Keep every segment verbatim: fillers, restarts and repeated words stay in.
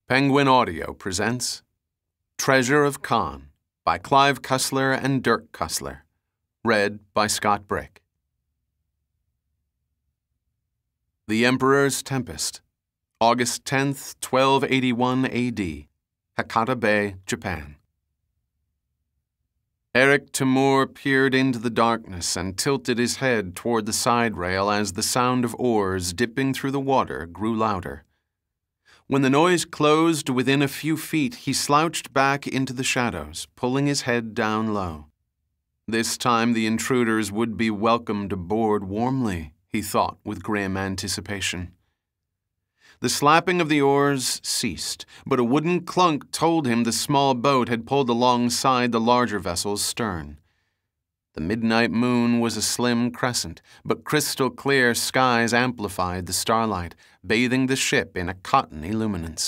Penguin Audio presents Treasure of Khan by Clive Cussler and Dirk Pitt. Read by Scott Brick. The Emperor's Tempest, August tenth, twelve eighty-one A D, Hakata Bay, Japan. Eric Timur peered into the darkness and tilted his head toward the side rail as the sound of oars dipping through the water grew louder. When the noise closed within a few feet, he slouched back into the shadows, pulling his head down low. This time the intruders would be welcomed aboard warmly, he thought with grim anticipation. The slapping of the oars ceased, but a wooden clunk told him the small boat had pulled alongside the larger vessel's stern. The midnight moon was a slim crescent, but crystal-clear skies amplified the starlight, bathing the ship in a cottony luminance.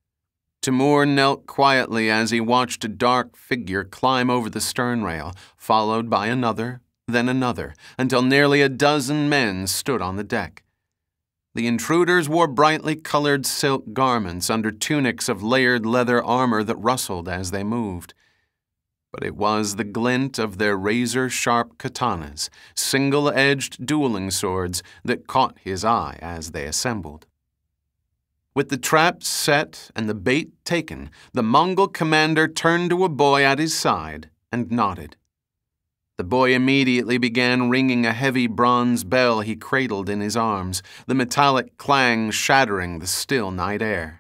Timur knelt quietly as he watched a dark figure climb over the stern rail, followed by another, then another, until nearly a dozen men stood on the deck. The intruders wore brightly colored silk garments under tunics of layered leather armor that rustled as they moved. But it was the glint of their razor-sharp katanas, single-edged dueling swords, that caught his eye as they assembled. With the traps set and the bait taken, the Mongol commander turned to a boy at his side and nodded. The boy immediately began ringing a heavy bronze bell he cradled in his arms, the metallic clang shattering the still night air.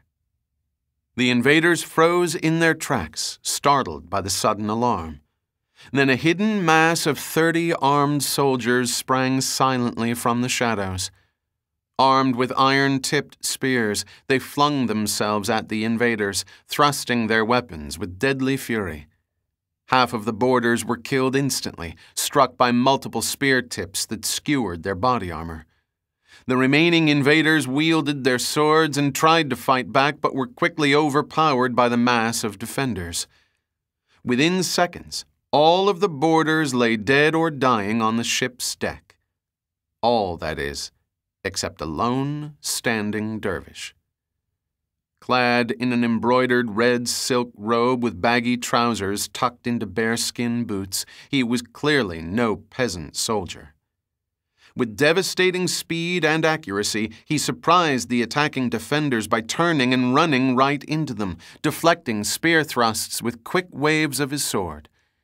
The invaders froze in their tracks, startled by the sudden alarm. Then a hidden mass of thirty armed soldiers sprang silently from the shadows. Armed with iron-tipped spears, they flung themselves at the invaders, thrusting their weapons with deadly fury. Half of the boarders were killed instantly, struck by multiple spear tips that skewered their body armor. The remaining invaders wielded their swords and tried to fight back, but were quickly overpowered by the mass of defenders. Within seconds, all of the boarders lay dead or dying on the ship's deck. All, that is, except a lone, standing dervish. Clad in an embroidered red silk robe with baggy trousers tucked into bearskin boots, he was clearly no peasant soldier. With devastating speed and accuracy, he surprised the attacking defenders by turning and running right into them, deflecting spear thrusts with quick waves of his sword.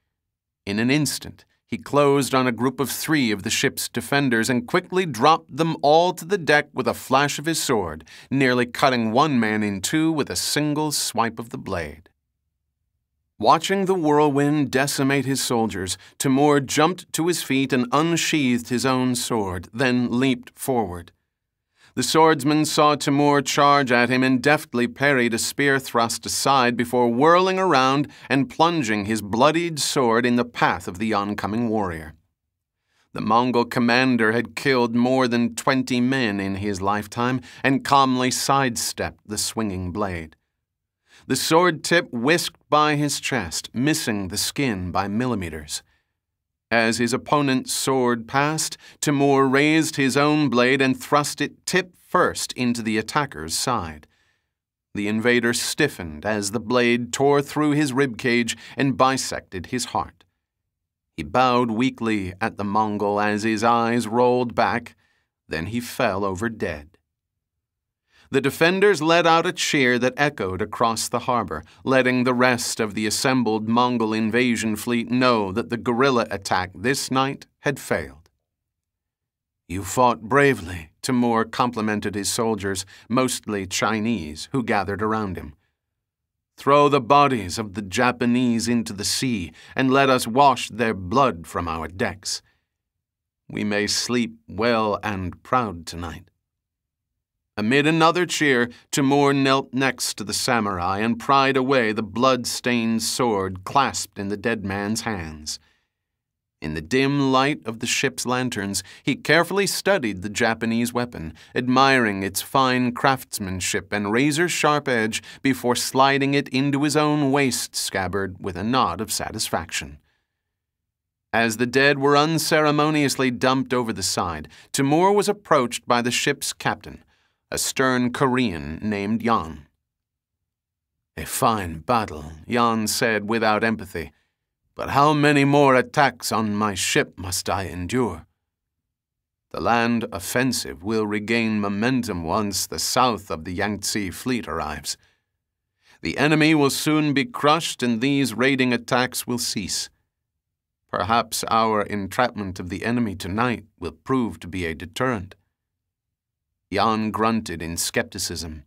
In an instant, he closed on a group of three of the ship's defenders and quickly dropped them all to the deck with a flash of his sword, nearly cutting one man in two with a single swipe of the blade. Watching the whirlwind decimate his soldiers, Timur jumped to his feet and unsheathed his own sword, then leaped forward. The swordsman saw Timur charge at him and deftly parried a spear thrust aside before whirling around and plunging his bloodied sword in the path of the oncoming warrior. The Mongol commander had killed more than twenty men in his lifetime and calmly sidestepped the swinging blade. The sword tip whisked by his chest, missing the skin by millimeters. As his opponent's sword passed, Timur raised his own blade and thrust it tip first into the attacker's side. The invader stiffened as the blade tore through his ribcage and bisected his heart. He bowed weakly at the Mongol as his eyes rolled back, then he fell over dead. The defenders let out a cheer that echoed across the harbor, letting the rest of the assembled Mongol invasion fleet know that the guerrilla attack this night had failed. "You fought bravely," Timur complimented his soldiers, mostly Chinese, who gathered around him. "Throw the bodies of the Japanese into the sea and let us wash their blood from our decks. We may sleep well and proud tonight." Amid another cheer, Timur knelt next to the samurai and pried away the blood-stained sword clasped in the dead man's hands. In the dim light of the ship's lanterns, he carefully studied the Japanese weapon, admiring its fine craftsmanship and razor-sharp edge before sliding it into his own waist scabbard with a nod of satisfaction. As the dead were unceremoniously dumped over the side, Timur was approached by the ship's captain, a stern Korean named Jan. "A fine battle," Jan said without empathy. "But how many more attacks on my ship must I endure?" "The land offensive will regain momentum once the south of the Yangtze fleet arrives. The enemy will soon be crushed and these raiding attacks will cease. Perhaps our entrapment of the enemy tonight will prove to be a deterrent." Jan grunted in skepticism.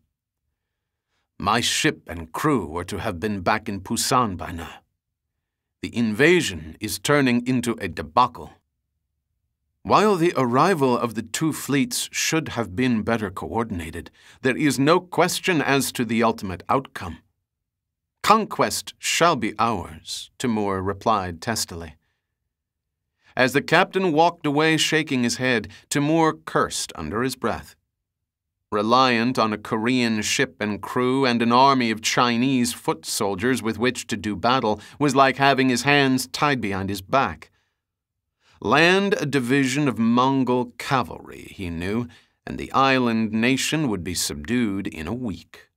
"My ship and crew were to have been back in Busan by now. The invasion is turning into a debacle. While the arrival of the two fleets should have been better coordinated, there is no question as to the ultimate outcome. Conquest shall be ours," Timur replied testily. As the captain walked away shaking his head, Timur cursed under his breath. Reliant on a Korean ship and crew and an army of Chinese foot soldiers with which to do battle was like having his hands tied behind his back. Land a division of Mongol cavalry, he knew, and the island nation would be subdued in a week.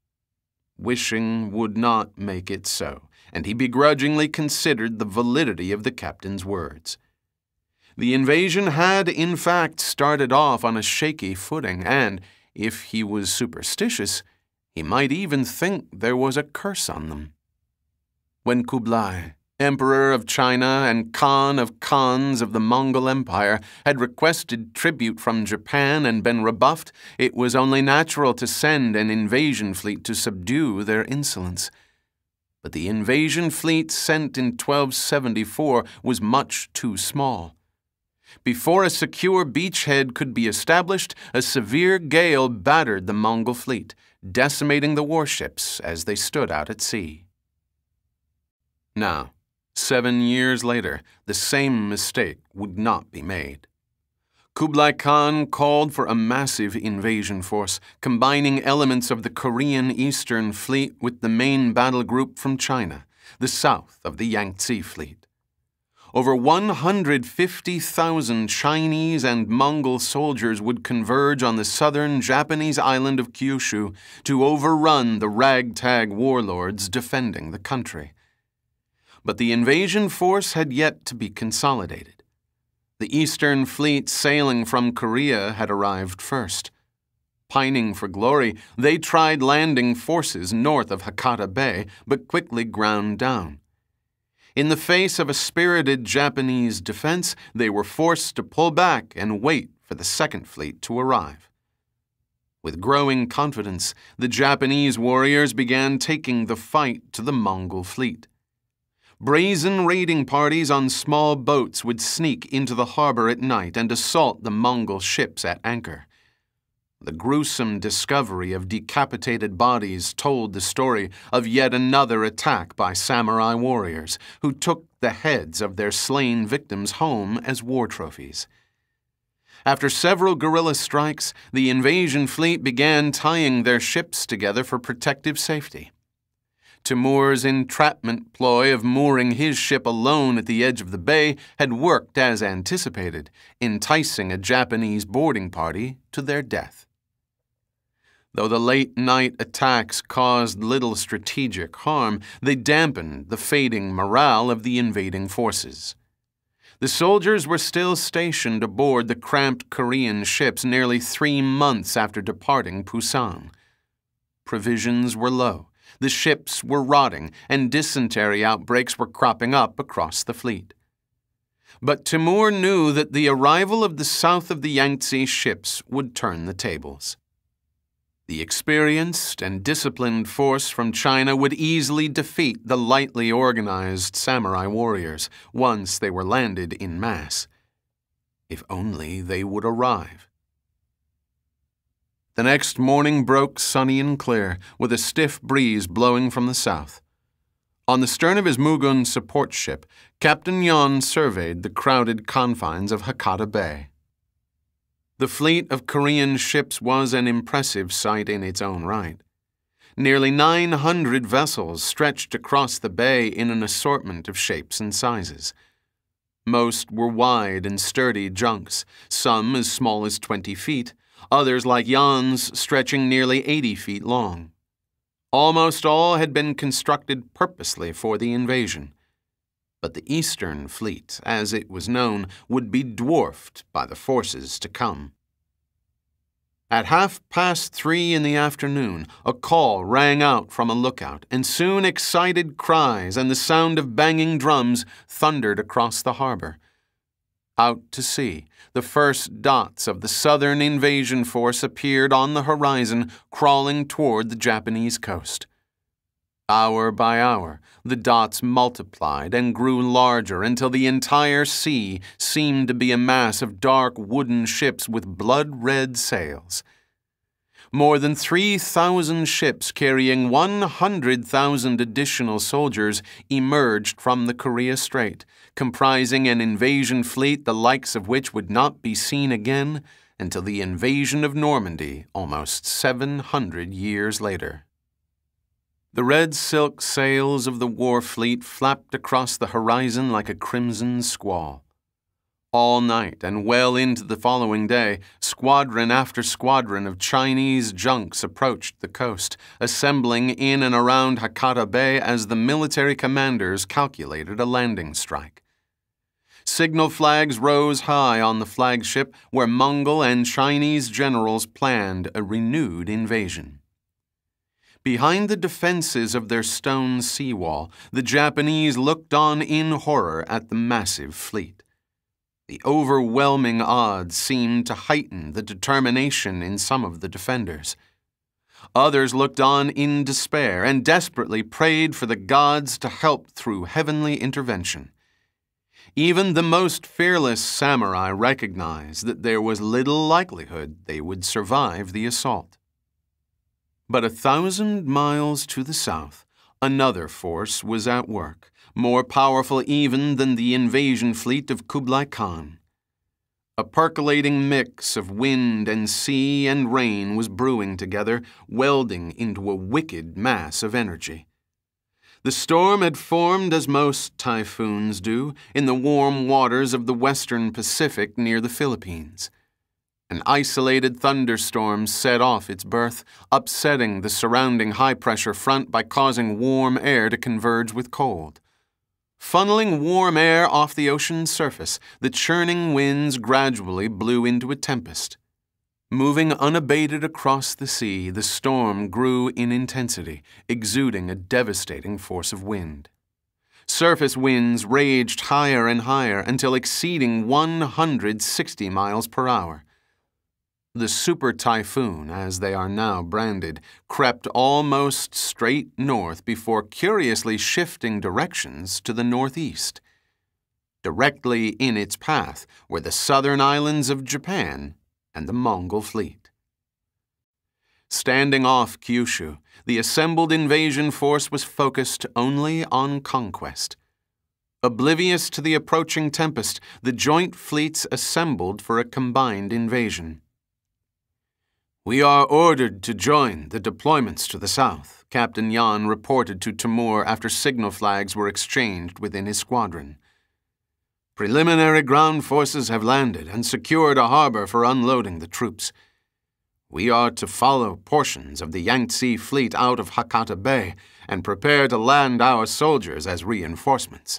Wishing would not make it so, and he begrudgingly considered the validity of the captain's words. The invasion had, in fact, started off on a shaky footing, and, if he was superstitious, he might even think there was a curse on them. When Kublai, Emperor of China and Khan of Khans of the Mongol Empire, had requested tribute from Japan and been rebuffed, it was only natural to send an invasion fleet to subdue their insolence. But the invasion fleet sent in twelve seventy-four was much too small. Before a secure beachhead could be established, a severe gale battered the Mongol fleet, decimating the warships as they stood out at sea. Now, seven years later, the same mistake would not be made. Kublai Khan called for a massive invasion force, combining elements of the Korean Eastern Fleet with the main battle group from China, the south of the Yangtze Fleet. Over one hundred fifty thousand Chinese and Mongol soldiers would converge on the southern Japanese island of Kyushu to overrun the ragtag warlords defending the country. But the invasion force had yet to be consolidated. The Eastern Fleet sailing from Korea had arrived first. Pining for glory, they tried landing forces north of Hakata Bay, but quickly ground down. In the face of a spirited Japanese defense, they were forced to pull back and wait for the Second Fleet to arrive. With growing confidence, the Japanese warriors began taking the fight to the Mongol fleet. Brazen raiding parties on small boats would sneak into the harbor at night and assault the Mongol ships at anchor. The gruesome discovery of decapitated bodies told the story of yet another attack by samurai warriors who took the heads of their slain victims home as war trophies. After several guerrilla strikes, the invasion fleet began tying their ships together for protective safety. Timur's entrapment ploy of mooring his ship alone at the edge of the bay had worked as anticipated, enticing a Japanese boarding party to their death. Though the late-night attacks caused little strategic harm, they dampened the fading morale of the invading forces. The soldiers were still stationed aboard the cramped Korean ships nearly three months after departing Busan. Provisions were low, the ships were rotting, and dysentery outbreaks were cropping up across the fleet. But Timur knew that the arrival of the south of the Yangtze ships would turn the tables. The experienced and disciplined force from China would easily defeat the lightly organized samurai warriors once they were landed in mass. If only they would arrive. The next morning broke sunny and clear, with a stiff breeze blowing from the south. On the stern of his Mugun support ship, Captain Yon surveyed the crowded confines of Hakata Bay. The fleet of Korean ships was an impressive sight in its own right. Nearly nine hundred vessels stretched across the bay in an assortment of shapes and sizes. Most were wide and sturdy junks, some as small as twenty feet, others like Jan's stretching nearly eighty feet long. Almost all had been constructed purposely for the invasion. But the Eastern Fleet, as it was known, would be dwarfed by the forces to come. At half past three in the afternoon, a call rang out from a lookout, and soon excited cries and the sound of banging drums thundered across the harbor. Out to sea, the first dots of the southern invasion force appeared on the horizon, crawling toward the Japanese coast. Hour by hour, the dots multiplied and grew larger until the entire sea seemed to be a mass of dark wooden ships with blood-red sails. More than three thousand ships carrying one hundred thousand additional soldiers emerged from the Korea Strait, comprising an invasion fleet the likes of which would not be seen again until the invasion of Normandy almost seven hundred years later. The red silk sails of the war fleet flapped across the horizon like a crimson squall. All night and well into the following day, squadron after squadron of Chinese junks approached the coast, assembling in and around Hakata Bay as the military commanders calculated a landing strike. Signal flags rose high on the flagship where Mongol and Chinese generals planned a renewed invasion. Behind the defenses of their stone seawall, the Japanese looked on in horror at the massive fleet. The overwhelming odds seemed to heighten the determination in some of the defenders. Others looked on in despair and desperately prayed for the gods to help through heavenly intervention. Even the most fearless samurai recognized that there was little likelihood they would survive the assault. But a thousand miles to the south, another force was at work, more powerful even than the invasion fleet of Kublai Khan. A percolating mix of wind and sea and rain was brewing together, welding into a wicked mass of energy. The storm had formed as most typhoons do in the warm waters of the western Pacific near the Philippines. An isolated thunderstorm set off its birth, upsetting the surrounding high-pressure front by causing warm air to converge with cold. Funneling warm air off the ocean's surface, the churning winds gradually blew into a tempest. Moving unabated across the sea, the storm grew in intensity, exuding a devastating force of wind. Surface winds raged higher and higher until exceeding one hundred sixty miles per hour. The super typhoon, as they are now branded, crept almost straight north before curiously shifting directions to the northeast. Directly in its path were the southern islands of Japan and the Mongol fleet. Standing off Kyushu, the assembled invasion force was focused only on conquest. Oblivious to the approaching tempest, the joint fleets assembled for a combined invasion. "We are ordered to join the deployments to the south," Captain Jan reported to Timur after signal flags were exchanged within his squadron. "Preliminary ground forces have landed and secured a harbor for unloading the troops. We are to follow portions of the Yangtze fleet out of Hakata Bay and prepare to land our soldiers as reinforcements."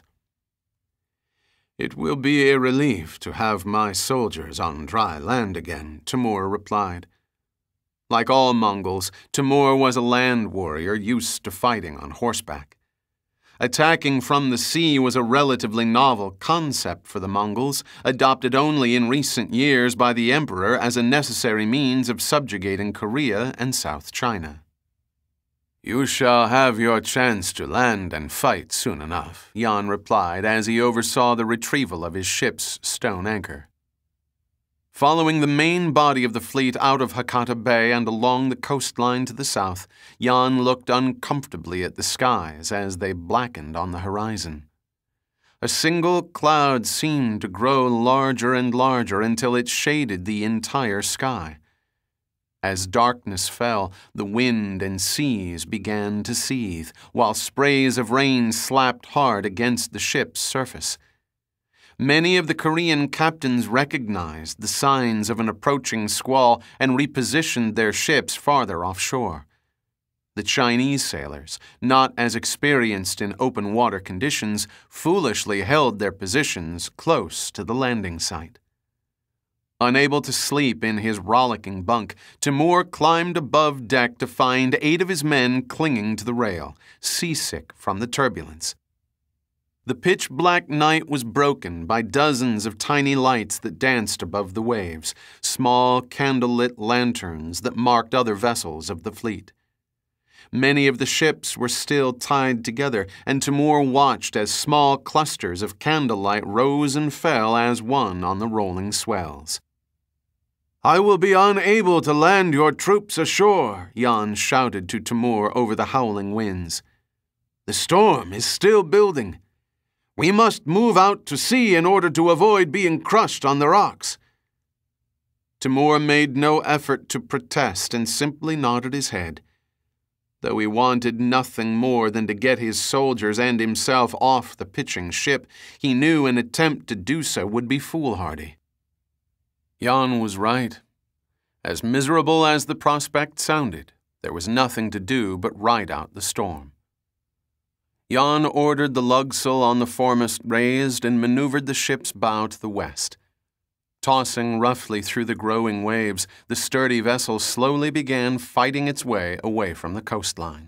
"It will be a relief to have my soldiers on dry land again," Timur replied. Like all Mongols, Timur was a land warrior used to fighting on horseback. Attacking from the sea was a relatively novel concept for the Mongols, adopted only in recent years by the emperor as a necessary means of subjugating Korea and South China. "You shall have your chance to land and fight soon enough," Jan replied as he oversaw the retrieval of his ship's stone anchor. Following the main body of the fleet out of Hakata Bay and along the coastline to the south, Jan looked uncomfortably at the skies as they blackened on the horizon. A single cloud seemed to grow larger and larger until it shaded the entire sky. As darkness fell, the wind and seas began to seethe, while sprays of rain slapped hard against the ship's surface. Many of the Korean captains recognized the signs of an approaching squall and repositioned their ships farther offshore. The Chinese sailors, not as experienced in open water conditions, foolishly held their positions close to the landing site. Unable to sleep in his rollicking bunk, Timur climbed above deck to find eight of his men clinging to the rail, seasick from the turbulence. The pitch-black night was broken by dozens of tiny lights that danced above the waves, small candle-lit lanterns that marked other vessels of the fleet. Many of the ships were still tied together, and Timur watched as small clusters of candlelight rose and fell as one on the rolling swells. "I will be unable to land your troops ashore," Jan shouted to Timur over the howling winds. "The storm is still building. We must move out to sea in order to avoid being crushed on the rocks." Timur made no effort to protest and simply nodded his head. Though he wanted nothing more than to get his soldiers and himself off the pitching ship, he knew an attempt to do so would be foolhardy. Jan was right. As miserable as the prospect sounded, there was nothing to do but ride out the storm. Jan ordered the lugsail on the foremast raised and maneuvered the ship's bow to the west. Tossing roughly through the growing waves, the sturdy vessel slowly began fighting its way away from the coastline.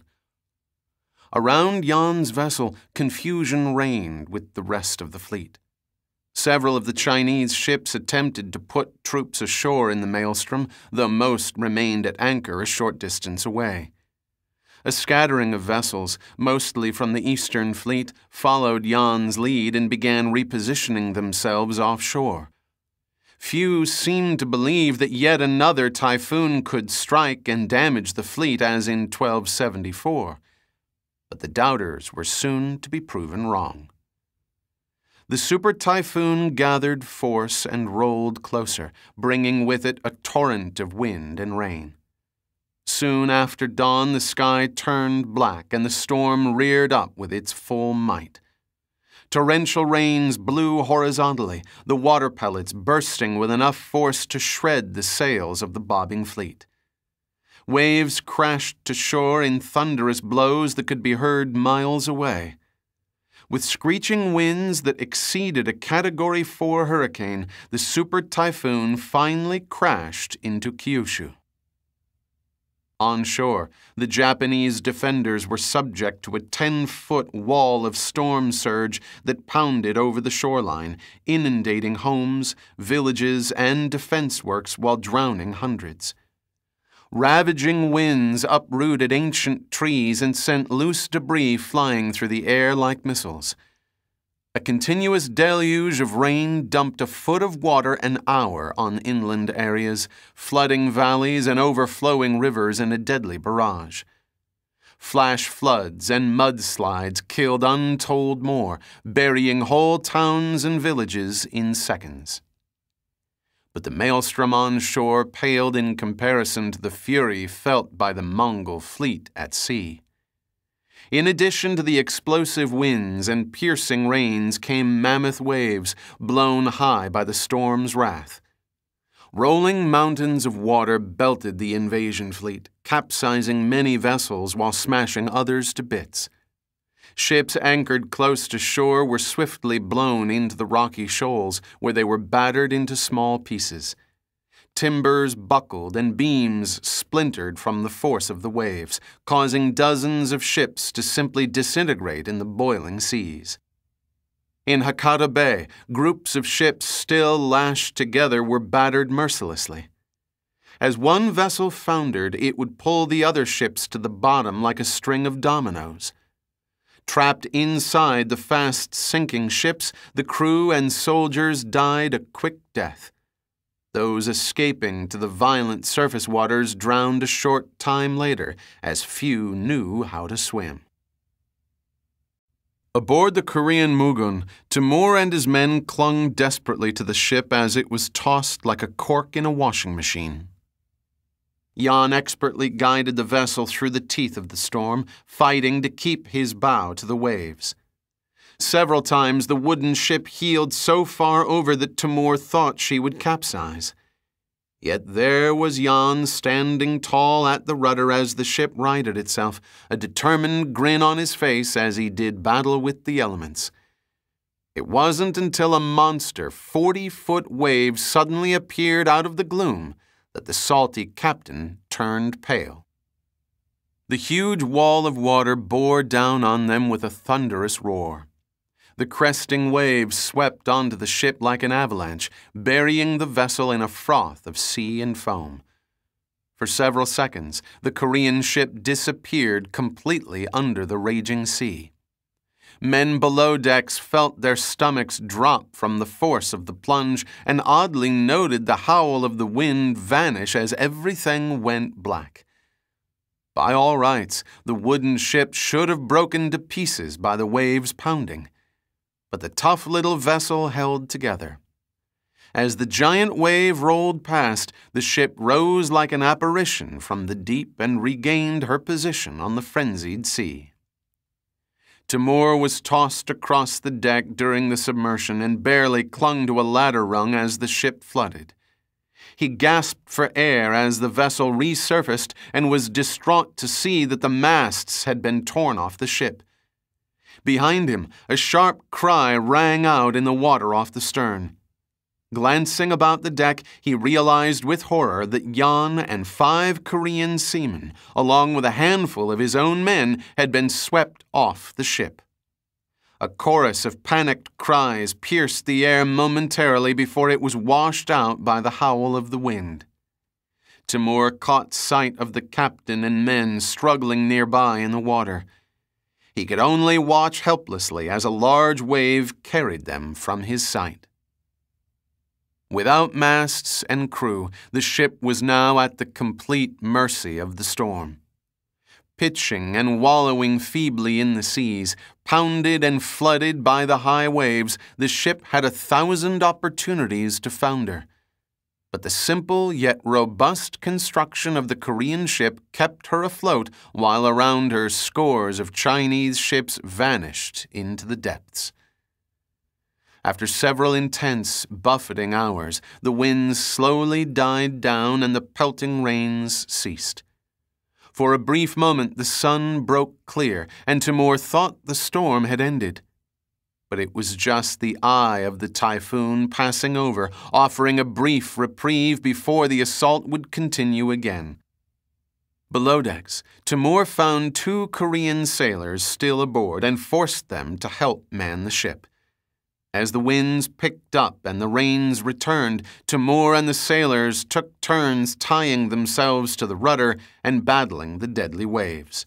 Around Jan's vessel, confusion reigned with the rest of the fleet. Several of the Chinese ships attempted to put troops ashore in the maelstrom, though most remained at anchor a short distance away. A scattering of vessels, mostly from the Eastern Fleet, followed Jan's lead and began repositioning themselves offshore. Few seemed to believe that yet another typhoon could strike and damage the fleet as in twelve seventy-four, but the doubters were soon to be proven wrong. The super typhoon gathered force and rolled closer, bringing with it a torrent of wind and rain. Soon after dawn, the sky turned black and the storm reared up with its full might. Torrential rains blew horizontally, the water pellets bursting with enough force to shred the sails of the bobbing fleet. Waves crashed to shore in thunderous blows that could be heard miles away. With screeching winds that exceeded a Category four hurricane, the super typhoon finally crashed into Kyushu. On shore, the Japanese defenders were subject to a ten-foot wall of storm surge that pounded over the shoreline, inundating homes, villages, and defense works while drowning hundreds. Ravaging winds uprooted ancient trees and sent loose debris flying through the air like missiles. A continuous deluge of rain dumped a foot of water an hour on inland areas, flooding valleys and overflowing rivers in a deadly barrage. Flash floods and mudslides killed untold more, burying whole towns and villages in seconds. But the maelstrom on shore paled in comparison to the fury felt by the Mongol fleet at sea. In addition to the explosive winds and piercing rains came mammoth waves, blown high by the storm's wrath. Rolling mountains of water belted the invasion fleet, capsizing many vessels while smashing others to bits. Ships anchored close to shore were swiftly blown into the rocky shoals, where they were battered into small pieces. Timbers buckled and beams splintered from the force of the waves, causing dozens of ships to simply disintegrate in the boiling seas. In Hakata Bay, groups of ships still lashed together were battered mercilessly. As one vessel foundered, it would pull the other ships to the bottom like a string of dominoes. Trapped inside the fast-sinking ships, the crew and soldiers died a quick death. Those escaping to the violent surface waters drowned a short time later, as few knew how to swim. Aboard the Korean Mugun, Timur and his men clung desperately to the ship as it was tossed like a cork in a washing machine. Jan expertly guided the vessel through the teeth of the storm, fighting to keep his bow to the waves. Several times the wooden ship heeled so far over that Timur thought she would capsize. Yet there was Jan standing tall at the rudder as the ship righted itself, a determined grin on his face as he did battle with the elements. It wasn't until a monster forty-foot wave suddenly appeared out of the gloom that the salty captain turned pale. The huge wall of water bore down on them with a thunderous roar. The cresting waves swept onto the ship like an avalanche, burying the vessel in a froth of sea and foam. For several seconds, the Korean ship disappeared completely under the raging sea. Men below decks felt their stomachs drop from the force of the plunge and oddly noted the howl of the wind vanish as everything went black. By all rights, the wooden ship should have broken to pieces by the waves pounding. But the tough little vessel held together. As the giant wave rolled past, the ship rose like an apparition from the deep and regained her position on the frenzied sea. Timur was tossed across the deck during the submersion and barely clung to a ladder rung as the ship flooded. He gasped for air as the vessel resurfaced and was distraught to see that the masts had been torn off the ship. Behind him, a sharp cry rang out in the water off the stern. Glancing about the deck, he realized with horror that Jan and five Korean seamen, along with a handful of his own men, had been swept off the ship. A chorus of panicked cries pierced the air momentarily before it was washed out by the howl of the wind. Timur caught sight of the captain and men struggling nearby in the water. He could only watch helplessly as a large wave carried them from his sight. Without masts and crew, the ship was now at the complete mercy of the storm. Pitching and wallowing feebly in the seas, pounded and flooded by the high waves, the ship had a thousand opportunities to founder. But the simple yet robust construction of the Korean ship kept her afloat, while around her scores of Chinese ships vanished into the depths. After several intense, buffeting hours, the winds slowly died down and the pelting rains ceased. For a brief moment the sun broke clear, and Timur thought the storm had ended. But it was just the eye of the typhoon passing over, offering a brief reprieve before the assault would continue again. Below decks, Timur found two Korean sailors still aboard and forced them to help man the ship. As the winds picked up and the rains returned, Timur and the sailors took turns tying themselves to the rudder and battling the deadly waves.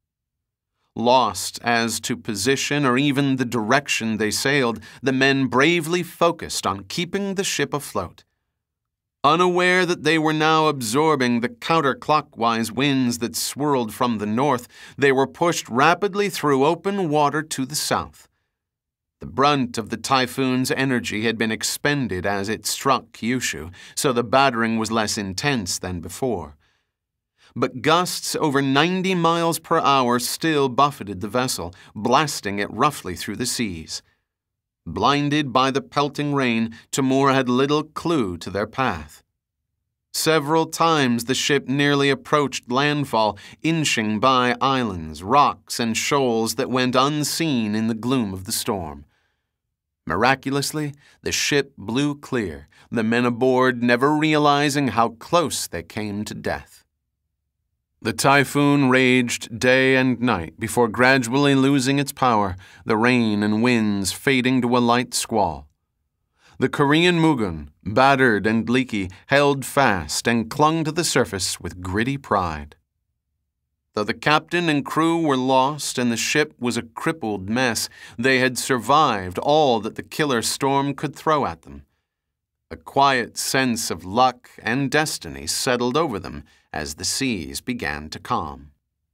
Lost as to position or even the direction they sailed, the men bravely focused on keeping the ship afloat. Unaware that they were now absorbing the counterclockwise winds that swirled from the north, they were pushed rapidly through open water to the south. The brunt of the typhoon's energy had been expended as it struck Kyushu, so the battering was less intense than before. But gusts over ninety miles per hour still buffeted the vessel, blasting it roughly through the seas. Blinded by the pelting rain, Timur had little clue to their path. Several times the ship nearly approached landfall, inching by islands, rocks, and shoals that went unseen in the gloom of the storm. Miraculously, the ship blew clear, the men aboard never realizing how close they came to death. The typhoon raged day and night before gradually losing its power, the rain and winds fading to a light squall. The Korean Mugun, battered and leaky, held fast and clung to the surface with gritty pride. Though the captain and crew were lost and the ship was a crippled mess, they had survived all that the killer storm could throw at them. A quiet sense of luck and destiny settled over them as the seas began to calm.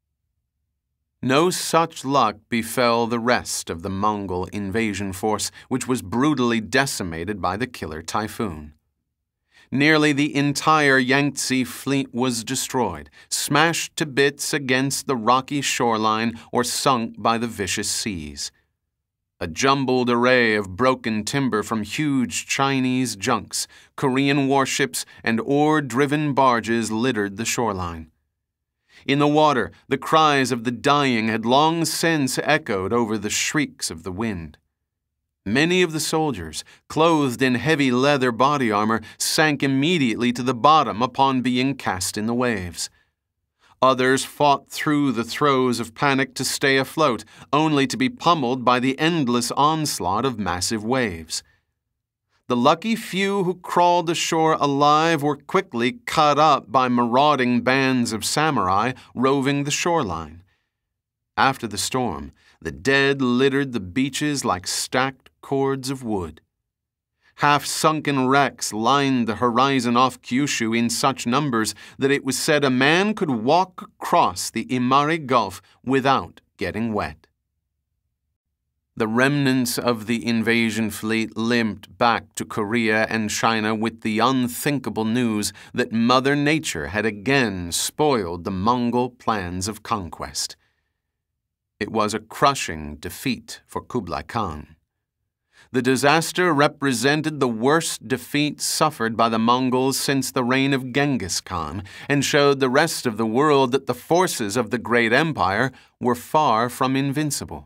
No such luck befell the rest of the Mongol invasion force, which was brutally decimated by the killer typhoon. Nearly the entire Yangtze fleet was destroyed, smashed to bits against the rocky shoreline or sunk by the vicious seas. A jumbled array of broken timber from huge Chinese junks, Korean warships, and oar-driven barges littered the shoreline. In the water, the cries of the dying had long since echoed over the shrieks of the wind. Many of the soldiers, clothed in heavy leather body armor, sank immediately to the bottom upon being cast in the waves. Others fought through the throes of panic to stay afloat, only to be pummeled by the endless onslaught of massive waves. The lucky few who crawled ashore alive were quickly cut up by marauding bands of samurai roving the shoreline. After the storm, the dead littered the beaches like stacked cords of wood. Half-sunken wrecks lined the horizon off Kyushu in such numbers that it was said a man could walk across the Imari Gulf without getting wet. The remnants of the invasion fleet limped back to Korea and China with the unthinkable news that Mother Nature had again spoiled the Mongol plans of conquest. It was a crushing defeat for Kublai Khan. The disaster represented the worst defeat suffered by the Mongols since the reign of Genghis Khan and showed the rest of the world that the forces of the great empire were far from invincible.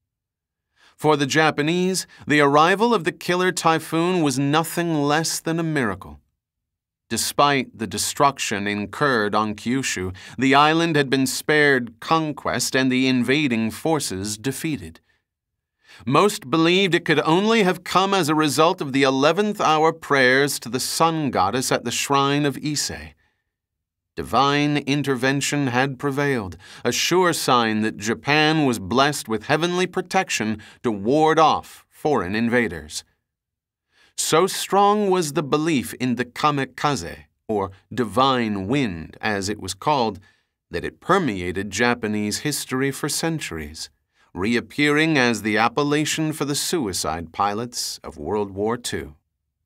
For the Japanese, the arrival of the killer typhoon was nothing less than a miracle. Despite the destruction incurred on Kyushu, the island had been spared conquest and the invading forces defeated. Most believed it could only have come as a result of the eleventh hour prayers to the sun goddess at the shrine of Ise. Divine intervention had prevailed, a sure sign that Japan was blessed with heavenly protection to ward off foreign invaders. So strong was the belief in the kamikaze, or divine wind as it was called, that it permeated Japanese history for centuries, reappearing as the appellation for the suicide pilots of World War Two.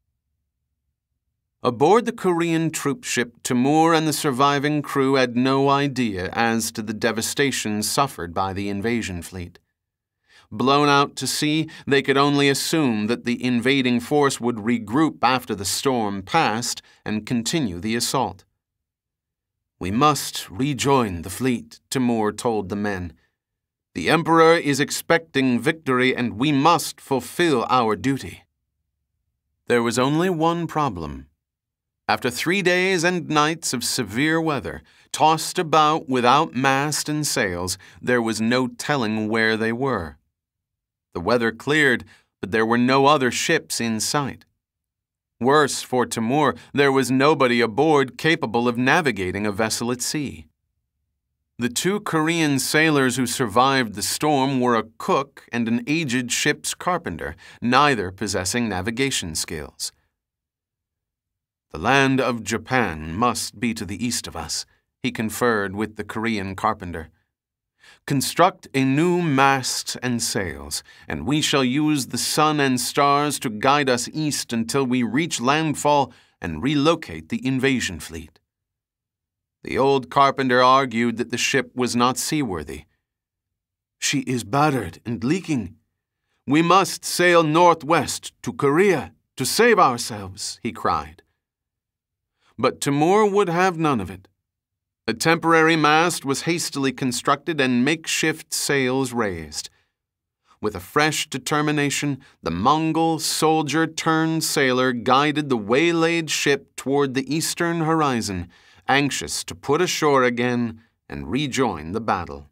Aboard the Korean troop ship, Timur and the surviving crew had no idea as to the devastation suffered by the invasion fleet. Blown out to sea, they could only assume that the invading force would regroup after the storm passed and continue the assault. "We must rejoin the fleet," Timur told the men. "The Emperor is expecting victory and we must fulfill our duty." There was only one problem. After three days and nights of severe weather, tossed about without mast and sails, there was no telling where they were. The weather cleared, but there were no other ships in sight. Worse for Timur, there was nobody aboard capable of navigating a vessel at sea. The two Korean sailors who survived the storm were a cook and an aged ship's carpenter, neither possessing navigation skills. "The land of Japan must be to the east of us," he conferred with the Korean carpenter. "Construct a new mast and sails, and we shall use the sun and stars to guide us east until we reach landfall and relocate the invasion fleet." The old carpenter argued that the ship was not seaworthy. "She is battered and leaking. We must sail northwest to Korea to save ourselves," he cried. But Timur would have none of it. A temporary mast was hastily constructed and makeshift sails raised. With a fresh determination, the Mongol soldier-turned-sailor guided the waylaid ship toward the eastern horizon, anxious to put ashore again and rejoin the battle.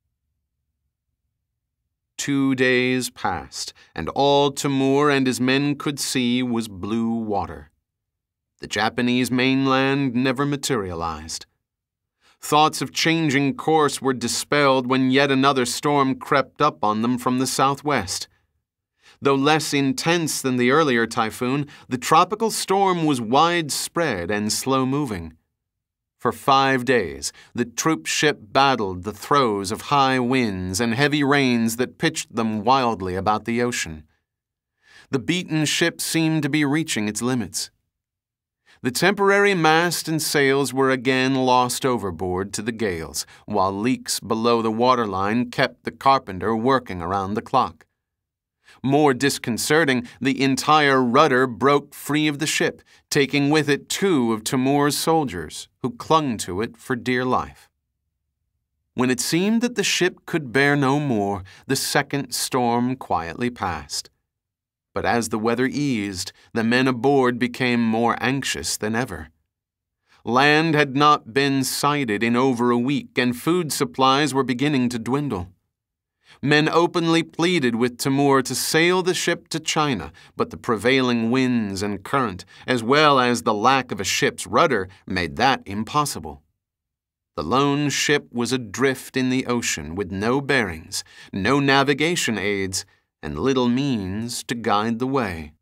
Two days passed, and all Timur and his men could see was blue water. The Japanese mainland never materialized. Thoughts of changing course were dispelled when yet another storm crept up on them from the southwest. Though less intense than the earlier typhoon, the tropical storm was widespread and slow-moving. For five days, the troop ship battled the throes of high winds and heavy rains that pitched them wildly about the ocean. The beaten ship seemed to be reaching its limits. The temporary mast and sails were again lost overboard to the gales, while leaks below the waterline kept the carpenter working around the clock. More disconcerting, the entire rudder broke free of the ship, taking with it two of Timur's soldiers, who clung to it for dear life. When it seemed that the ship could bear no more, the second storm quietly passed. But as the weather eased, the men aboard became more anxious than ever. Land had not been sighted in over a week, and food supplies were beginning to dwindle. Men openly pleaded with Timur to sail the ship to China, but the prevailing winds and current, as well as the lack of a ship's rudder, made that impossible. The lone ship was adrift in the ocean with no bearings, no navigation aids, and little means to guide the way.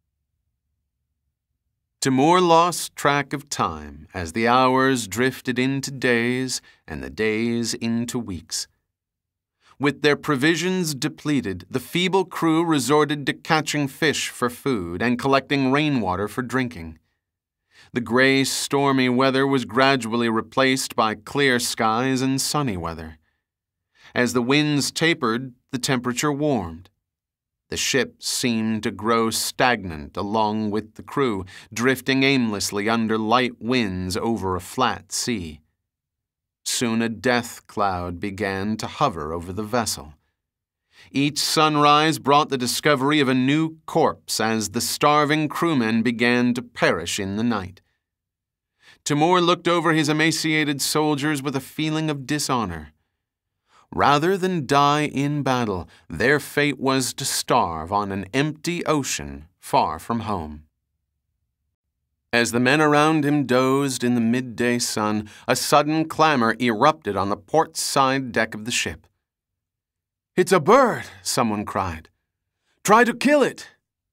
Timur lost track of time as the hours drifted into days and the days into weeks. With their provisions depleted, the feeble crew resorted to catching fish for food and collecting rainwater for drinking. The gray, stormy weather was gradually replaced by clear skies and sunny weather. As the winds tapered, the temperature warmed. The ship seemed to grow stagnant along with the crew, drifting aimlessly under light winds over a flat sea. Soon a death cloud began to hover over the vessel. Each sunrise brought the discovery of a new corpse as the starving crewmen began to perish in the night. Timur looked over his emaciated soldiers with a feeling of dishonor. Rather than die in battle, their fate was to starve on an empty ocean far from home. As the men around him dozed in the midday sun, a sudden clamor erupted on the port side deck of the ship. "It's a bird!" someone cried. "Try to kill it!"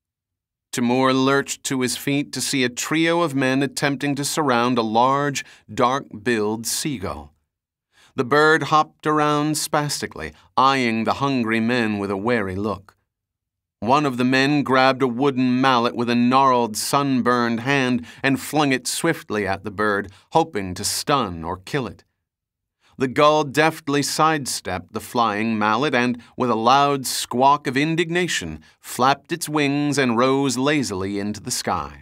Timur lurched to his feet to see a trio of men attempting to surround a large, dark-billed seagull. The bird hopped around spastically, eyeing the hungry men with a wary look. One of the men grabbed a wooden mallet with a gnarled, sunburned hand and flung it swiftly at the bird, hoping to stun or kill it. The gull deftly sidestepped the flying mallet and, with a loud squawk of indignation, flapped its wings and rose lazily into the sky.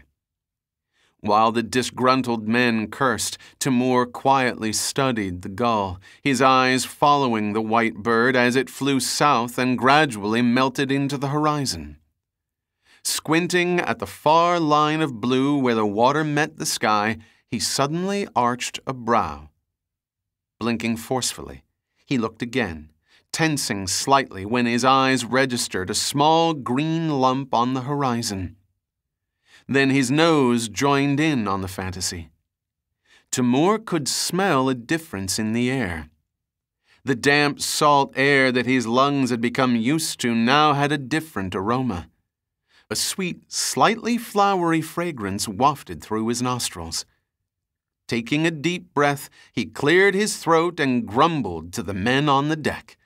While the disgruntled men cursed, Timur quietly studied the gull, his eyes following the white bird as it flew south and gradually melted into the horizon. Squinting at the far line of blue where the water met the sky, he suddenly arched a brow. Blinking forcefully, he looked again, tensing slightly when his eyes registered a small green lump on the horizon. Then his nose joined in on the fantasy. Timur could smell a difference in the air. The damp, salt air that his lungs had become used to now had a different aroma. A sweet, slightly flowery fragrance wafted through his nostrils. Taking a deep breath, he cleared his throat and grumbled to the men on the deck.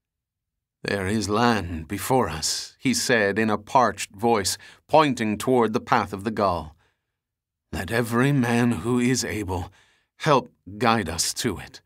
"There is land before us," he said in a parched voice, pointing toward the path of the gull. "Let every man who is able help guide us to it."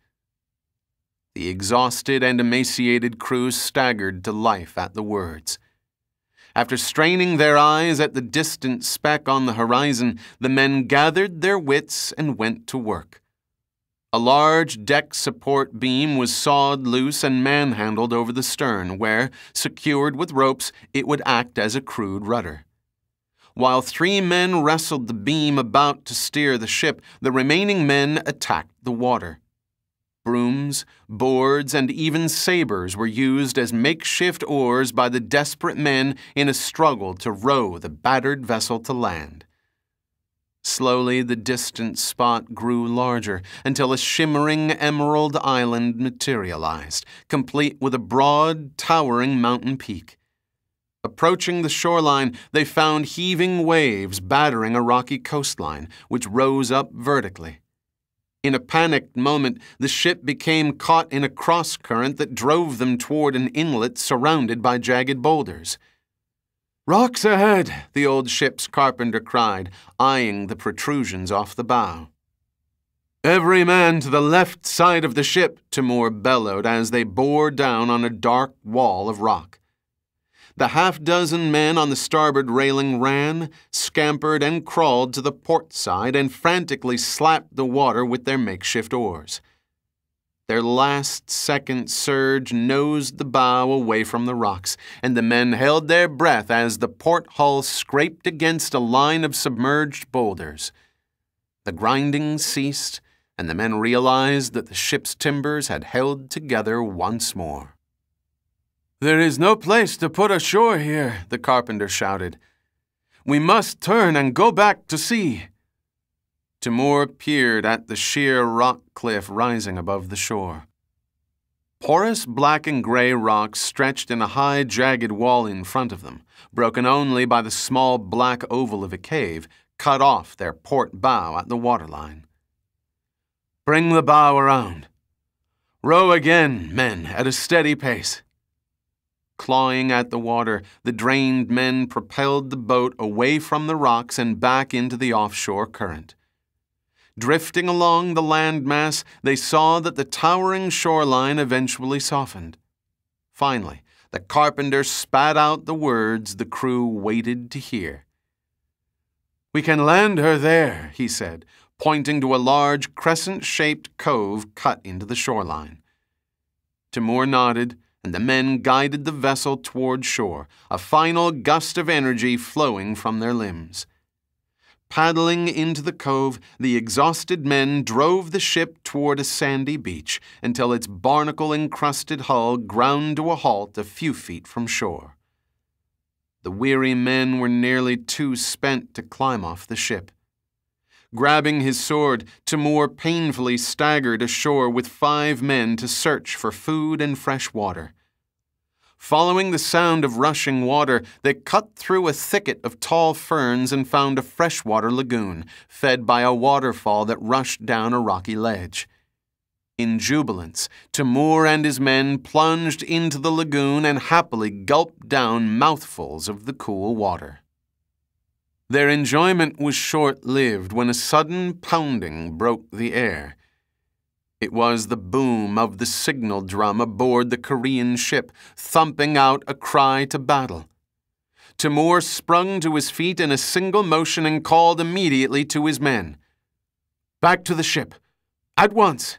The exhausted and emaciated crew staggered to life at the words. After straining their eyes at the distant speck on the horizon, the men gathered their wits and went to work. A large deck support beam was sawed loose and manhandled over the stern, where, secured with ropes, it would act as a crude rudder. While three men wrestled the beam about to steer the ship, the remaining men attacked the water. Brooms, boards, and even sabers were used as makeshift oars by the desperate men in a struggle to row the battered vessel to land. Slowly, the distant spot grew larger until a shimmering emerald island materialized, complete with a broad, towering mountain peak. Approaching the shoreline, they found heaving waves battering a rocky coastline, which rose up vertically. In a panicked moment, the ship became caught in a cross-current that drove them toward an inlet surrounded by jagged boulders. "Rocks ahead!" the old ship's carpenter cried, eyeing the protrusions off the bow. "Every man to the left side of the ship," Timur bellowed as they bore down on a dark wall of rock. The half-dozen men on the starboard railing ran, scampered, and crawled to the port side and frantically slapped the water with their makeshift oars. Their last-second surge nosed the bow away from the rocks, and the men held their breath as the port hull scraped against a line of submerged boulders. The grinding ceased, and the men realized that the ship's timbers had held together once more. "There is no place to put ashore here," the carpenter shouted. "We must turn and go back to sea." Timur peered at the sheer rock cliff rising above the shore. Porous black and gray rocks stretched in a high, jagged wall in front of them, broken only by the small black oval of a cave, cut off their port bow at the waterline. "Bring the bow around. Row again, men, at a steady pace." Clawing at the water, the drained men propelled the boat away from the rocks and back into the offshore current. Drifting along the landmass, they saw that the towering shoreline eventually softened. Finally, the carpenter spat out the words the crew waited to hear. "We can land her there," he said, pointing to a large crescent-shaped cove cut into the shoreline. Timur nodded, and the men guided the vessel toward shore, a final gust of energy flowing from their limbs. Paddling into the cove, the exhausted men drove the ship toward a sandy beach until its barnacle-encrusted hull ground to a halt a few feet from shore. The weary men were nearly too spent to climb off the ship. Grabbing his sword, Timur painfully staggered ashore with five men to search for food and fresh water. Following the sound of rushing water, they cut through a thicket of tall ferns and found a freshwater lagoon, fed by a waterfall that rushed down a rocky ledge. In jubilance, Timur and his men plunged into the lagoon and happily gulped down mouthfuls of the cool water. Their enjoyment was short-lived when a sudden pounding broke the air. It was the boom of the signal drum aboard the Korean ship, thumping out a cry to battle. Timur sprung to his feet in a single motion and called immediately to his men. "Back to the ship! At once!"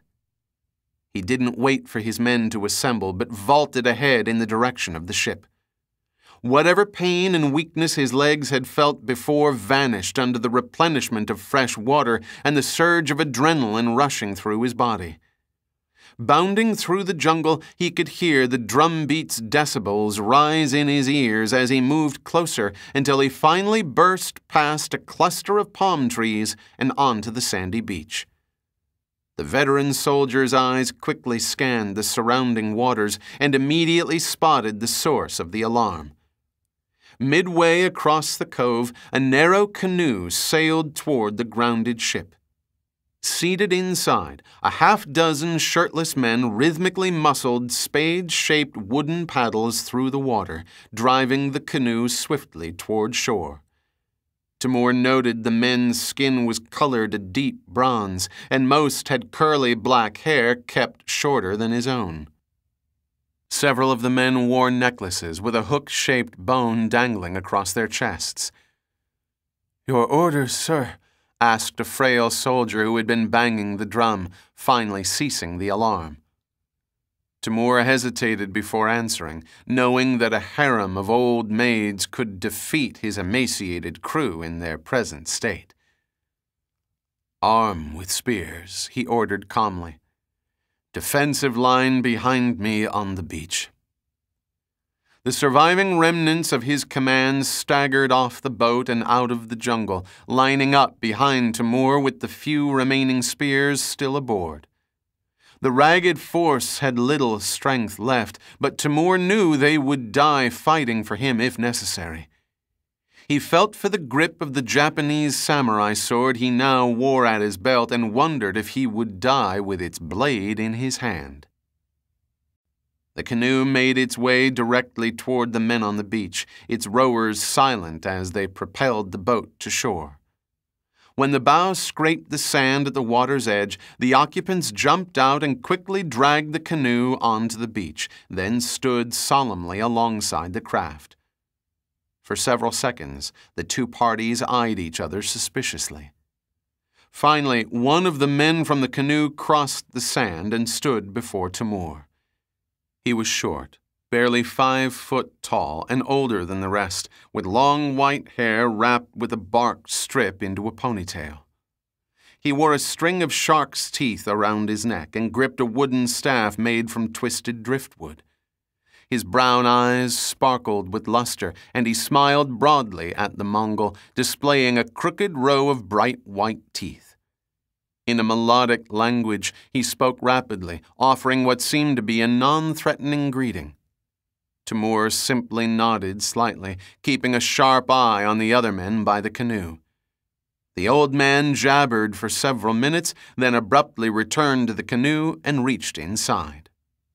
He didn't wait for his men to assemble, but vaulted ahead in the direction of the ship. Whatever pain and weakness his legs had felt before vanished under the replenishment of fresh water and the surge of adrenaline rushing through his body. Bounding through the jungle, he could hear the drumbeat's decibels rise in his ears as he moved closer until he finally burst past a cluster of palm trees and onto the sandy beach. The veteran soldier's eyes quickly scanned the surrounding waters and immediately spotted the source of the alarm. Midway across the cove, a narrow canoe sailed toward the grounded ship. Seated inside, a half-dozen shirtless men rhythmically muscled spade-shaped wooden paddles through the water, driving the canoe swiftly toward shore. Timur noted the men's skin was colored a deep bronze, and most had curly black hair kept shorter than his own. Several of the men wore necklaces with a hook-shaped bone dangling across their chests. "Your orders, sir?" asked a frail soldier who had been banging the drum, finally ceasing the alarm. Timur hesitated before answering, knowing that a harem of old maids could defeat his emaciated crew in their present state. "Arm with spears," he ordered calmly. "Defensive line behind me on the beach." The surviving remnants of his command staggered off the boat and out of the jungle, lining up behind Timur with the few remaining spears still aboard. The ragged force had little strength left, but Timur knew they would die fighting for him if necessary. He felt for the grip of the Japanese samurai sword he now wore at his belt and wondered if he would die with its blade in his hand. The canoe made its way directly toward the men on the beach, its rowers silent as they propelled the boat to shore. When the bow scraped the sand at the water's edge, the occupants jumped out and quickly dragged the canoe onto the beach, then stood solemnly alongside the craft. For several seconds, the two parties eyed each other suspiciously. Finally, one of the men from the canoe crossed the sand and stood before Timur. He was short, barely five foot tall and older than the rest, with long white hair wrapped with a bark strip into a ponytail. He wore a string of shark's teeth around his neck and gripped a wooden staff made from twisted driftwood. His brown eyes sparkled with luster, and he smiled broadly at the Mongol, displaying a crooked row of bright white teeth. In a melodic language, he spoke rapidly, offering what seemed to be a non-threatening greeting. Timur simply nodded slightly, keeping a sharp eye on the other men by the canoe. The old man jabbered for several minutes, then abruptly returned to the canoe and reached inside.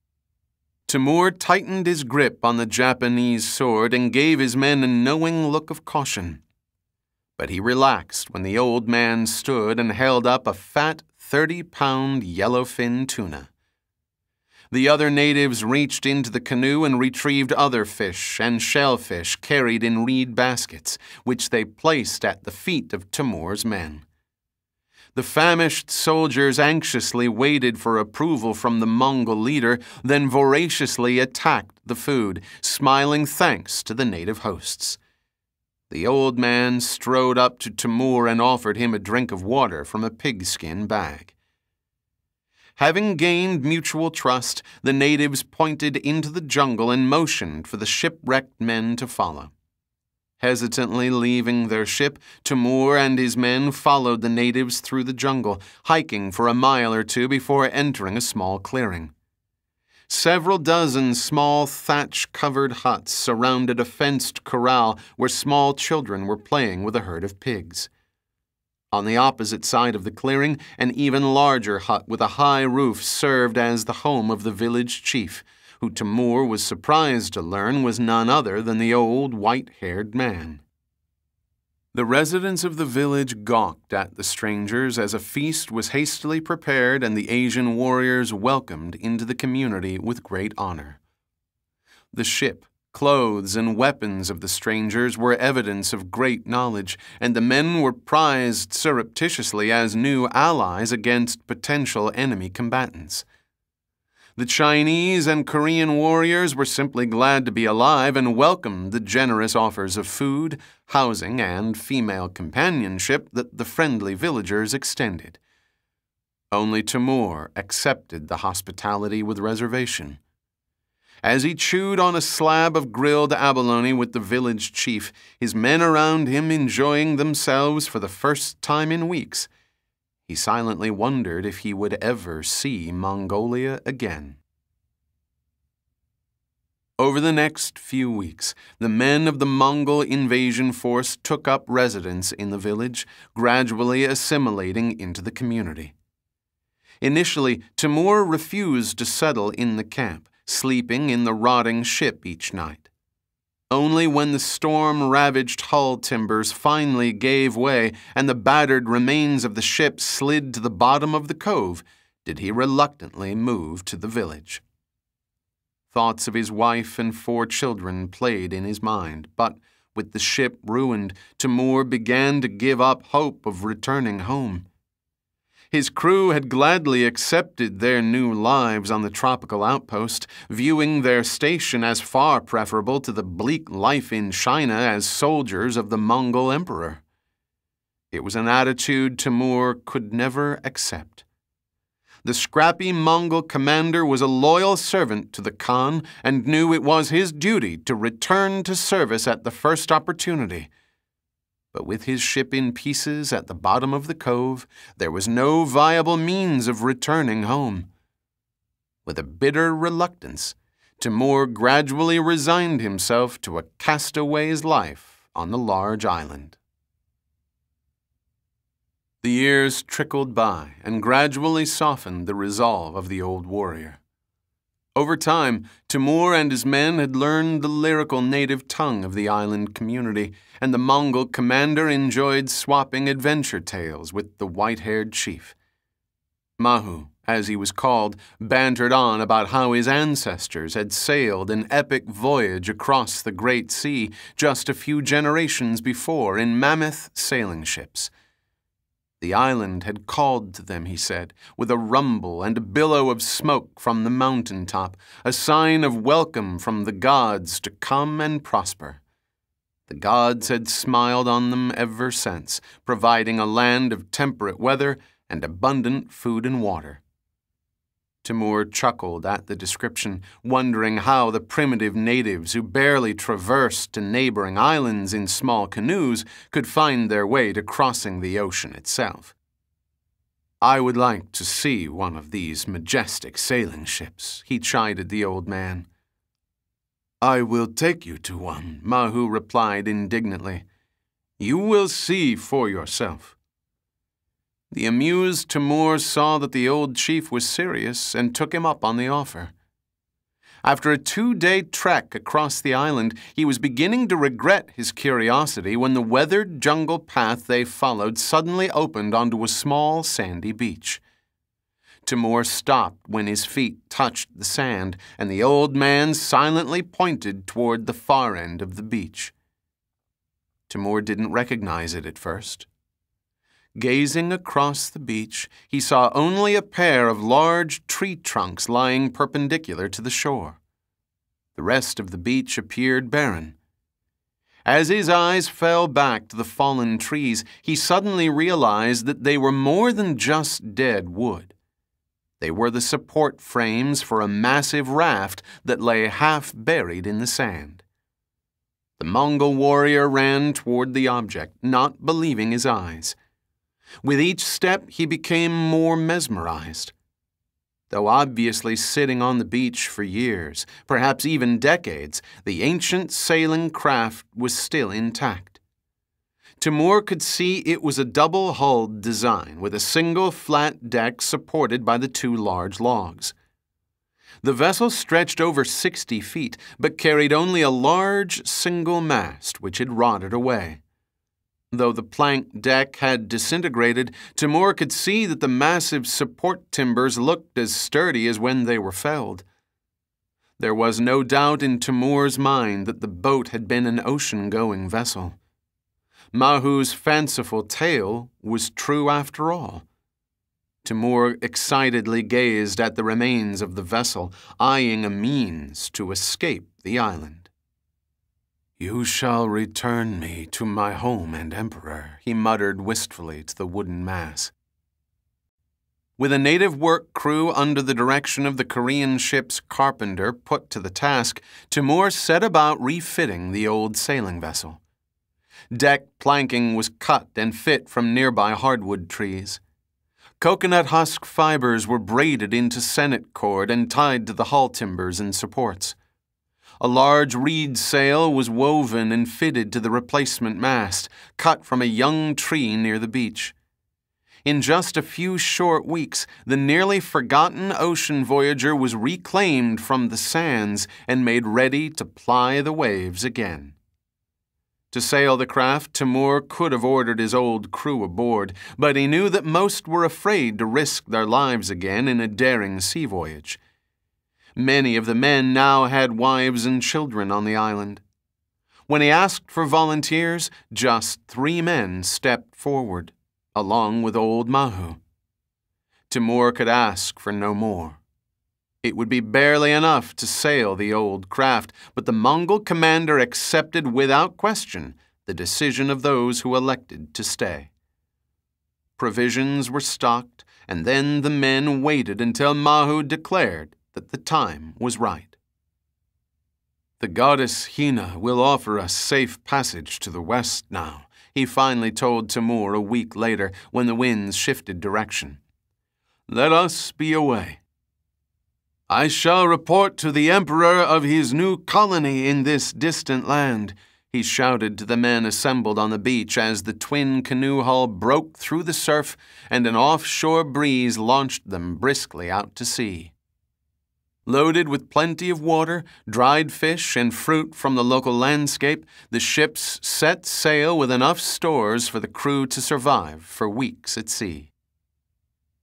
Timur tightened his grip on the Japanese sword and gave his men a knowing look of caution. But he relaxed when the old man stood and held up a fat, thirty-pound yellowfin tuna. The other natives reached into the canoe and retrieved other fish and shellfish carried in reed baskets, which they placed at the feet of Timur's men. The famished soldiers anxiously waited for approval from the Mongol leader, then voraciously attacked the food, smiling thanks to the native hosts. The old man strode up to Timur and offered him a drink of water from a pigskin bag. Having gained mutual trust, the natives pointed into the jungle and motioned for the shipwrecked men to follow. Hesitantly leaving their ship, Timur and his men followed the natives through the jungle, hiking for a mile or two before entering a small clearing. Several dozen small thatch-covered huts surrounded a fenced corral where small children were playing with a herd of pigs. On the opposite side of the clearing, an even larger hut with a high roof served as the home of the village chief, who Timur was surprised to learn was none other than the old white-haired man. The residents of the village gawked at the strangers as a feast was hastily prepared and the Asian warriors welcomed into the community with great honor. The ship, clothes, and weapons of the strangers were evidence of great knowledge, and the men were prized surreptitiously as new allies against potential enemy combatants. The Chinese and Korean warriors were simply glad to be alive and welcomed the generous offers of food, housing, and female companionship that the friendly villagers extended. Only Timur accepted the hospitality with reservation. As he chewed on a slab of grilled abalone with the village chief, his men around him enjoying themselves for the first time in weeks, he silently wondered if he would ever see Mongolia again. Over the next few weeks, the men of the Mongol invasion force took up residence in the village, gradually assimilating into the community. Initially, Timur refused to settle in the camp, sleeping in the rotting ship each night. Only when the storm-ravaged hull timbers finally gave way and the battered remains of the ship slid to the bottom of the cove did he reluctantly move to the village. Thoughts of his wife and four children played in his mind, but with the ship ruined, Timur began to give up hope of returning home. His crew had gladly accepted their new lives on the tropical outpost, viewing their station as far preferable to the bleak life in China as soldiers of the Mongol emperor. It was an attitude Timur could never accept. The scrappy Mongol commander was a loyal servant to the Khan and knew it was his duty to return to service at the first opportunity. But with his ship in pieces at the bottom of the cove, there was no viable means of returning home. With a bitter reluctance, Timur gradually resigned himself to a castaway's life on the large island. The years trickled by and gradually softened the resolve of the old warrior. Over time, Timur and his men had learned the lyrical native tongue of the island community, and the Mongol commander enjoyed swapping adventure tales with the white-haired chief. Mahu, as he was called, bantered on about how his ancestors had sailed an epic voyage across the Great Sea just a few generations before in mammoth sailing ships. The island had called to them, he said, with a rumble and a billow of smoke from the mountain top, a sign of welcome from the gods to come and prosper. The gods had smiled on them ever since, providing a land of temperate weather and abundant food and water. Timur chuckled at the description, wondering how the primitive natives who barely traversed to neighboring islands in small canoes could find their way to crossing the ocean itself. "I would like to see one of these majestic sailing ships," he chided the old man. "I will take you to one," Mahu replied indignantly. "You will see for yourself." The amused Timur saw that the old chief was serious and took him up on the offer. After a two-day trek across the island, he was beginning to regret his curiosity when the weathered jungle path they followed suddenly opened onto a small sandy beach. Timur stopped when his feet touched the sand, and the old man silently pointed toward the far end of the beach. Timur didn't recognize it at first. Gazing across the beach, he saw only a pair of large tree trunks lying perpendicular to the shore. The rest of the beach appeared barren. As his eyes fell back to the fallen trees, he suddenly realized that they were more than just dead wood. They were the support frames for a massive raft that lay half buried in the sand. The Mongol warrior ran toward the object, not believing his eyes. With each step, he became more mesmerized. Though obviously sitting on the beach for years, perhaps even decades, the ancient sailing craft was still intact. Timur could see it was a double-hulled design with a single flat deck supported by the two large logs. The vessel stretched over sixty feet, but carried only a large single mast which had rotted away. Though the plank deck had disintegrated, Timur could see that the massive support timbers looked as sturdy as when they were felled. There was no doubt in Timur's mind that the boat had been an ocean-going vessel. Mahu's fanciful tale was true after all. Timur excitedly gazed at the remains of the vessel, eyeing a means to escape the island. "You shall return me to my home and emperor," he muttered wistfully to the wooden mass. With a native work crew under the direction of the Korean ship's carpenter put to the task, Timur set about refitting the old sailing vessel. Deck planking was cut and fit from nearby hardwood trees. Coconut husk fibers were braided into sennit cord and tied to the hull timbers and supports. A large reed sail was woven and fitted to the replacement mast, cut from a young tree near the beach. In just a few short weeks, the nearly forgotten ocean voyager was reclaimed from the sands and made ready to ply the waves again. To sail the craft, Timur could have ordered his old crew aboard, but he knew that most were afraid to risk their lives again in a daring sea voyage. Many of the men now had wives and children on the island. When he asked for volunteers, just three men stepped forward, along with old Mahu. Timur could ask for no more. It would be barely enough to sail the old craft, but the Mongol commander accepted without question the decision of those who elected to stay. Provisions were stocked, and then the men waited until Mahu declared that the time was right. "The goddess Hina will offer us safe passage to the west now," he finally told Timur a week later when the winds shifted direction. "Let us be away. I shall report to the emperor of his new colony in this distant land," he shouted to the men assembled on the beach as the twin canoe hull broke through the surf and an offshore breeze launched them briskly out to sea. Loaded with plenty of water, dried fish, and fruit from the local landscape, the ships set sail with enough stores for the crew to survive for weeks at sea.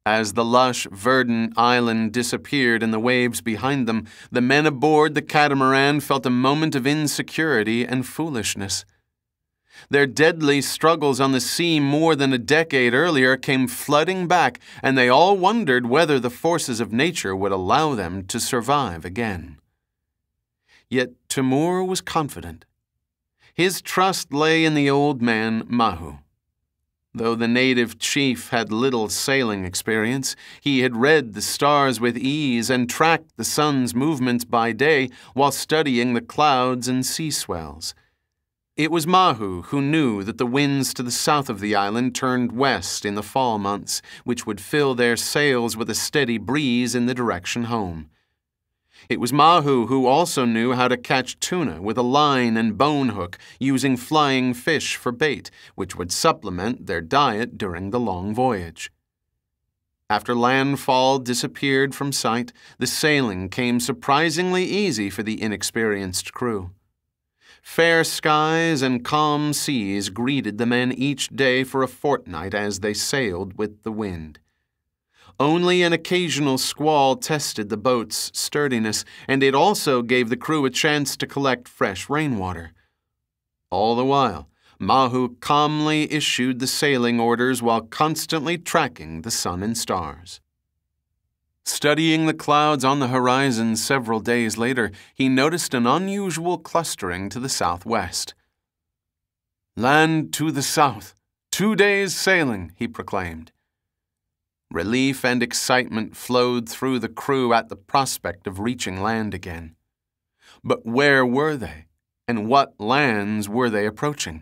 As the lush, verdant island disappeared in the waves behind them, the men aboard the catamaran felt a moment of insecurity and foolishness. Their deadly struggles on the sea more than a decade earlier came flooding back, and they all wondered whether the forces of nature would allow them to survive again. Yet Timur was confident. His trust lay in the old man, Mahu. Though the native chief had little sailing experience, he had read the stars with ease and tracked the sun's movements by day while studying the clouds and sea swells. It was Mahu who knew that the winds to the south of the island turned west in the fall months, which would fill their sails with a steady breeze in the direction home. It was Mahu who also knew how to catch tuna with a line and bone hook using flying fish for bait, which would supplement their diet during the long voyage. After landfall disappeared from sight, the sailing came surprisingly easy for the inexperienced crew. Fair skies and calm seas greeted the men each day for a fortnight as they sailed with the wind. Only an occasional squall tested the boat's sturdiness, and it also gave the crew a chance to collect fresh rainwater. All the while, Mahu calmly issued the sailing orders while constantly tracking the sun and stars. Studying the clouds on the horizon several days later, he noticed an unusual clustering to the southwest. "Land to the south. Two days' sailing," he proclaimed. Relief and excitement flowed through the crew at the prospect of reaching land again. But where were they, and what lands were they approaching?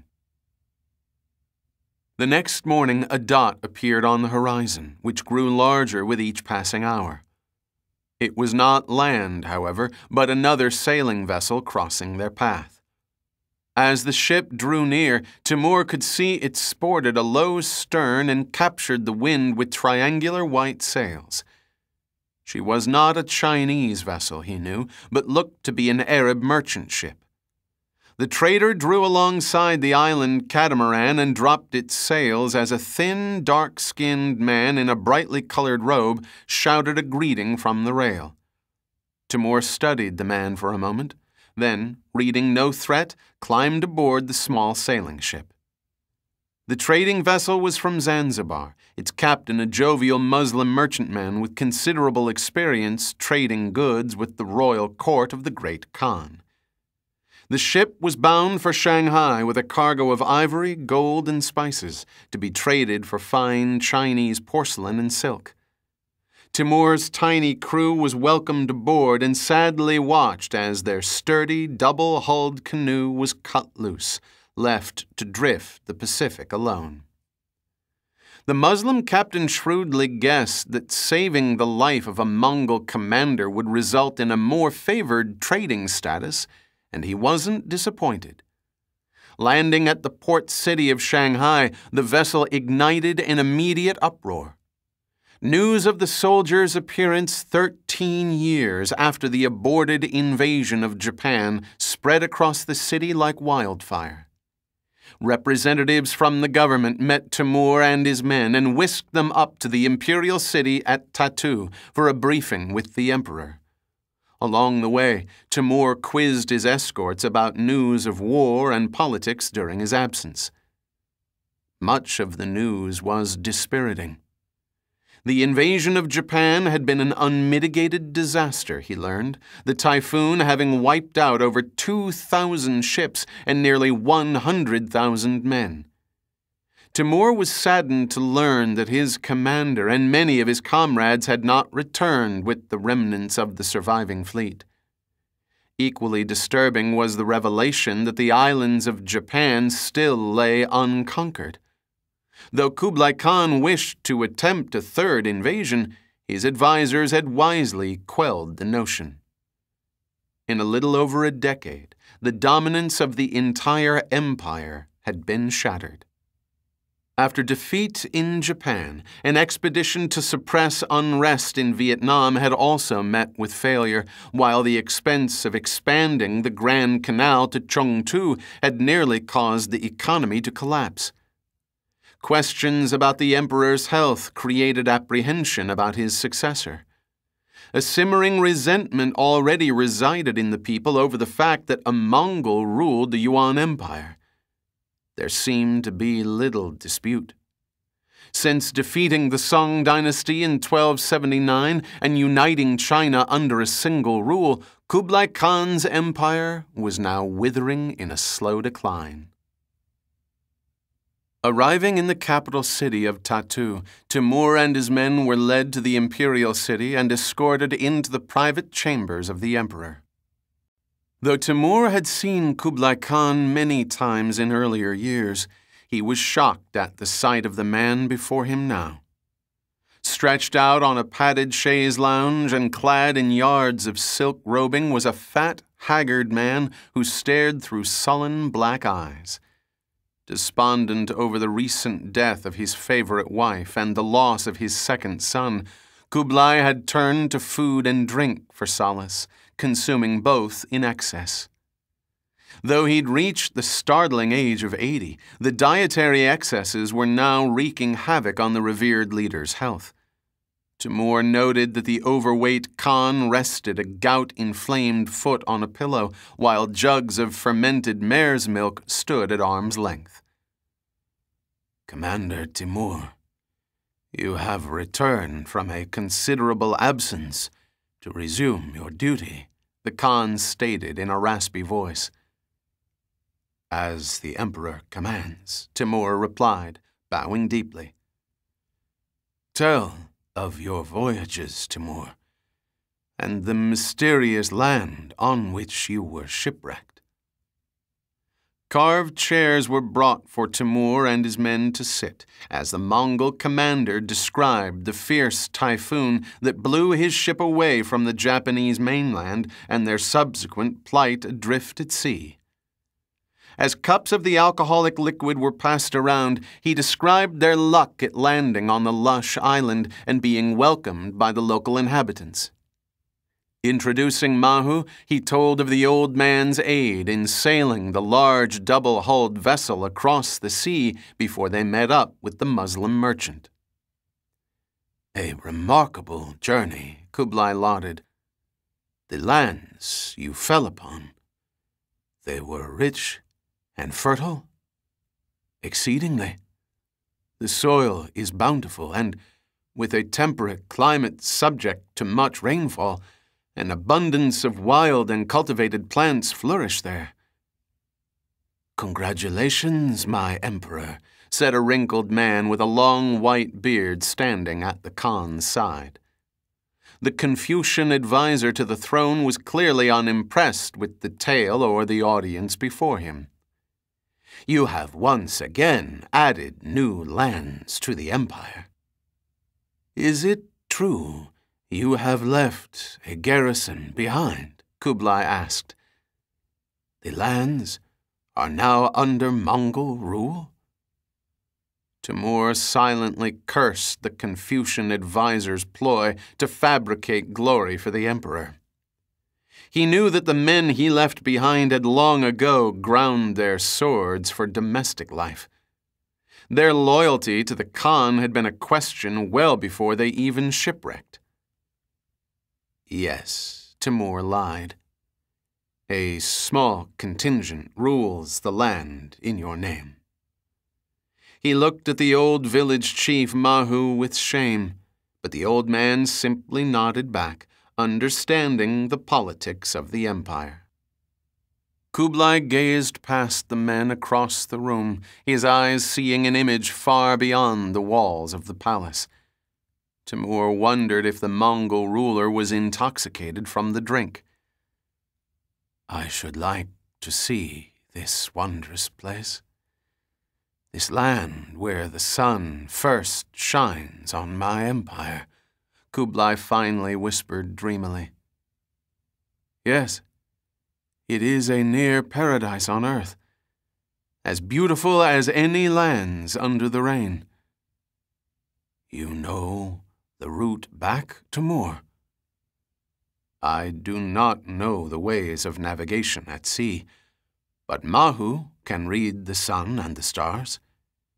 The next morning, a dot appeared on the horizon, which grew larger with each passing hour. It was not land, however, but another sailing vessel crossing their path. As the ship drew near, Timur could see it sported a low stern and captured the wind with triangular white sails. She was not a Chinese vessel, he knew, but looked to be an Arab merchant ship. The trader drew alongside the island catamaran and dropped its sails as a thin, dark-skinned man in a brightly colored robe shouted a greeting from the rail. Timur studied the man for a moment, then, reading no threat, climbed aboard the small sailing ship. The trading vessel was from Zanzibar, its captain a jovial Muslim merchantman with considerable experience trading goods with the royal court of the Great Khan. The ship was bound for Shanghai with a cargo of ivory, gold, and spices, to be traded for fine Chinese porcelain and silk. Timur's tiny crew was welcomed aboard and sadly watched as their sturdy, double-hulled canoe was cut loose, left to drift the Pacific alone. The Muslim captain shrewdly guessed that saving the life of a Mongol commander would result in a more favored trading status, and he wasn't disappointed. Landing at the port city of Shanghai, the vessel ignited an immediate uproar. News of the soldiers' appearance thirteen years after the aborted invasion of Japan spread across the city like wildfire. Representatives from the government met Timur and his men and whisked them up to the imperial city at Tatu for a briefing with the emperor. Along the way, Timur quizzed his escorts about news of war and politics during his absence. Much of the news was dispiriting. The invasion of Japan had been an unmitigated disaster, he learned, the typhoon having wiped out over two thousand ships and nearly one hundred thousand men. Timur was saddened to learn that his commander and many of his comrades had not returned with the remnants of the surviving fleet. Equally disturbing was the revelation that the islands of Japan still lay unconquered. Though Kublai Khan wished to attempt a third invasion, his advisers had wisely quelled the notion. In a little over a decade, the dominance of the entire empire had been shattered. After defeat in Japan, an expedition to suppress unrest in Vietnam had also met with failure, while the expense of expanding the Grand Canal to Chongtu had nearly caused the economy to collapse. Questions about the emperor's health created apprehension about his successor. A simmering resentment already resided in the people over the fact that a Mongol ruled the Yuan Empire. There seemed to be little dispute. Since defeating the Song dynasty in twelve seventy-nine and uniting China under a single rule, Kublai Khan's empire was now withering in a slow decline. Arriving in the capital city of Tatu, Timur and his men were led to the imperial city and escorted into the private chambers of the emperor. Though Timur had seen Kublai Khan many times in earlier years, he was shocked at the sight of the man before him now. Stretched out on a padded chaise lounge and clad in yards of silk robing was a fat, haggard man who stared through sullen black eyes. Despondent over the recent death of his favorite wife and the loss of his second son, Kublai had turned to food and drink for solace, consuming both in excess. Though he'd reached the startling age of eighty, the dietary excesses were now wreaking havoc on the revered leader's health. Timur noted that the overweight Khan rested a gout-inflamed foot on a pillow, while jugs of fermented mare's milk stood at arm's length. "Commander Timur, you have returned from a considerable absence to resume your duty," the Khan stated in a raspy voice. "As the Emperor commands," Timur replied, bowing deeply. "Tell of your voyages, Timur, and the mysterious land on which you were shipwrecked." Carved chairs were brought for Timur and his men to sit, as the Mongol commander described the fierce typhoon that blew his ship away from the Japanese mainland and their subsequent plight adrift at sea. As cups of the alcoholic liquid were passed around, he described their luck at landing on the lush island and being welcomed by the local inhabitants. Introducing Mahu, he told of the old man's aid in sailing the large double-hulled vessel across the sea before they met up with the Muslim merchant. "A remarkable journey," Kublai lauded. "The lands you fell upon, they were rich and fertile?" "Exceedingly. The soil is bountiful, and, with a temperate climate subject to much rainfall, an abundance of wild and cultivated plants flourish there." "Congratulations, my emperor," said a wrinkled man with a long white beard standing at the Khan's side. The Confucian advisor to the throne was clearly unimpressed with the tale or the audience before him. "You have once again added new lands to the empire. Is it true you have left a garrison behind?" Kublai asked. "The lands are now under Mongol rule?" Timur silently cursed the Confucian advisor's ploy to fabricate glory for the emperor. He knew that the men he left behind had long ago ground their swords for domestic life. Their loyalty to the Khan had been a question well before they even shipwrecked. "Yes," Timur lied. "A small contingent rules the land in your name." He looked at the old village chief Mahu with shame, but the old man simply nodded back, understanding the politics of the empire. Kublai gazed past the men across the room, his eyes seeing an image far beyond the walls of the palace. Timur wondered if the Mongol ruler was intoxicated from the drink. "I should like to see this wondrous place, this land where the sun first shines on my empire," Kublai finally whispered dreamily. "Yes, it is a near paradise on earth, as beautiful as any lands under the rain." "You know the route back, Timur?" "I do not know the ways of navigation at sea, but Mahu can read the sun and the stars.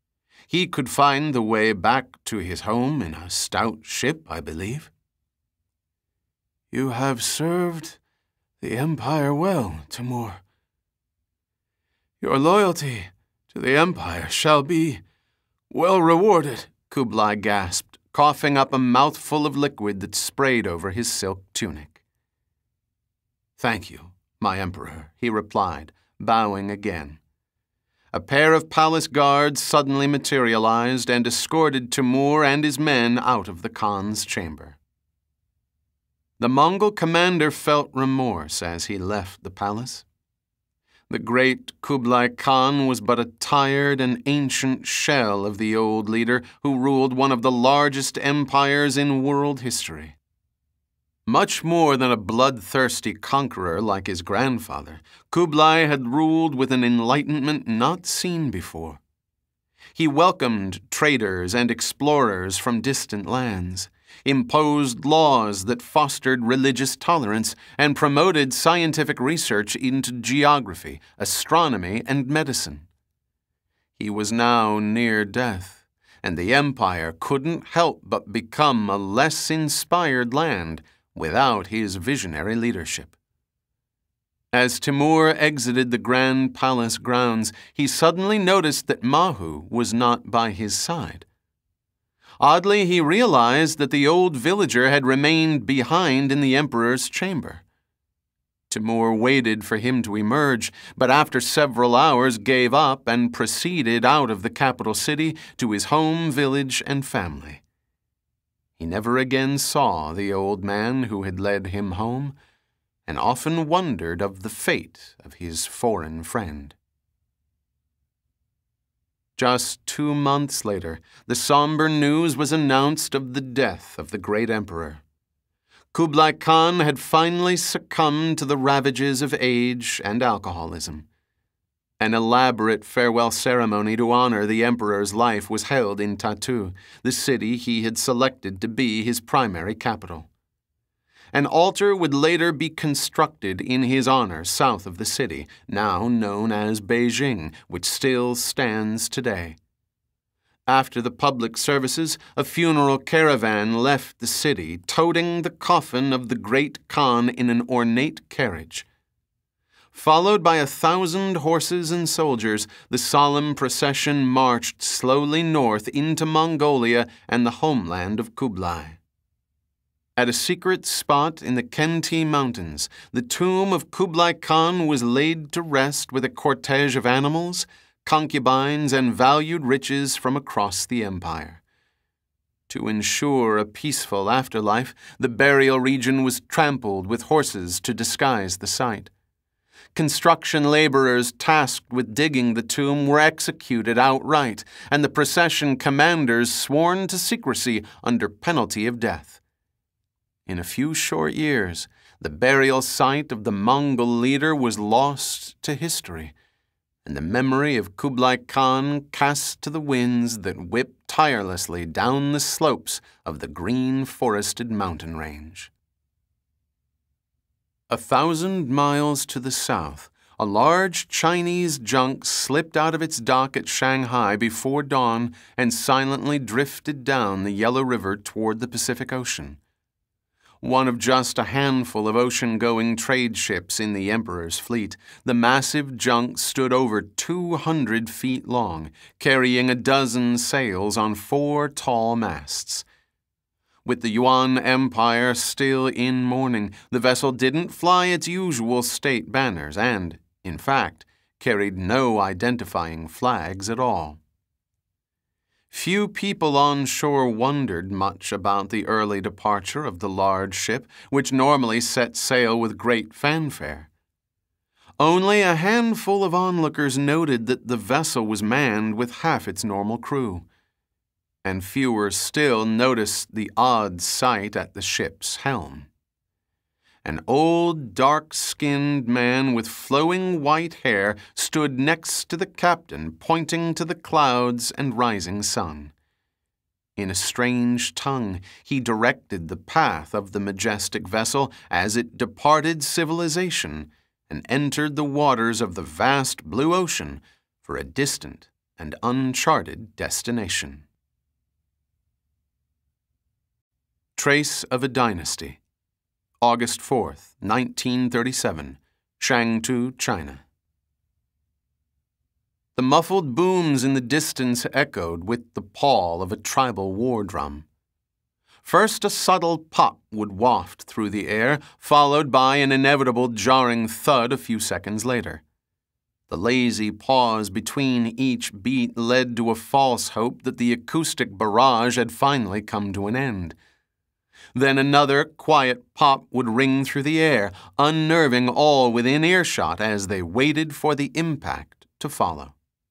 He could find the way back to his home in a stout ship, I believe. You have served the Empire well, Timur. Your loyalty to the Empire shall be well rewarded, Kublai gasped, coughing up a mouthful of liquid that sprayed over his silk tunic. Thank you, my Emperor, he replied, bowing again. A pair of palace guards suddenly materialized and escorted Timur and his men out of the Khan's chamber. The Mongol commander felt remorse as he left the palace. The great Kublai Khan was but a tired and ancient shell of the old leader who ruled one of the largest empires in world history. Much more than a bloodthirsty conqueror like his grandfather, Kublai had ruled with an enlightenment not seen before. He welcomed traders and explorers from distant lands, imposed laws that fostered religious tolerance, and promoted scientific research into geography, astronomy, and medicine. He was now near death, and the empire couldn't help but become a less inspired land without his visionary leadership. As Timur exited the Grand Palace grounds, he suddenly noticed that Mahu was not by his side. Oddly, he realized that the old villager had remained behind in the emperor's chamber. Timur waited for him to emerge, but after several hours gave up and proceeded out of the capital city to his home village and family. He never again saw the old man who had led him home, and often wondered of the fate of his foreign friend. Just two months later, the somber news was announced of the death of the great emperor. Kublai Khan had finally succumbed to the ravages of age and alcoholism. An elaborate farewell ceremony to honor the emperor's life was held in Tatu, the city he had selected to be his primary capital. An altar would later be constructed in his honor south of the city, now known as Beijing, which still stands today. After the public services, a funeral caravan left the city, toting the coffin of the great Khan in an ornate carriage. Followed by a thousand horses and soldiers, the solemn procession marched slowly north into Mongolia and the homeland of Kublai. At a secret spot in the Khenti Mountains, the tomb of Kublai Khan was laid to rest with a cortege of animals, concubines, and valued riches from across the empire. To ensure a peaceful afterlife, the burial region was trampled with horses to disguise the site. Construction laborers tasked with digging the tomb were executed outright, and the procession commanders sworn to secrecy under penalty of death. In a few short years, the burial site of the Mongol leader was lost to history, and the memory of Kublai Khan cast to the winds that whipped tirelessly down the slopes of the green forested mountain range. A thousand miles to the south, a large Chinese junk slipped out of its dock at Shanghai before dawn and silently drifted down the Yellow River toward the Pacific Ocean. One of just a handful of ocean-going trade ships in the Emperor's fleet, the massive junk stood over two hundred feet long, carrying a dozen sails on four tall masts. With the Yuan Empire still in mourning, the vessel didn't fly its usual state banners and, in fact, carried no identifying flags at all. Few people on shore wondered much about the early departure of the large ship, which normally set sail with great fanfare. Only a handful of onlookers noted that the vessel was manned with half its normal crew, and fewer still noticed the odd sight at the ship's helm. An old, dark-skinned man with flowing white hair stood next to the captain, pointing to the clouds and rising sun. In a strange tongue, he directed the path of the majestic vessel as it departed civilization and entered the waters of the vast blue ocean for a distant and uncharted destination. Trace of a Dynasty, August fourth, nineteen thirty-seven, Shangtu, China. The muffled booms in the distance echoed with the pall of a tribal war drum. First a subtle pop would waft through the air, followed by an inevitable jarring thud a few seconds later. The lazy pause between each beat led to a false hope that the acoustic barrage had finally come to an end. Then another quiet pop would ring through the air, unnerving all within earshot as they waited for the impact to follow.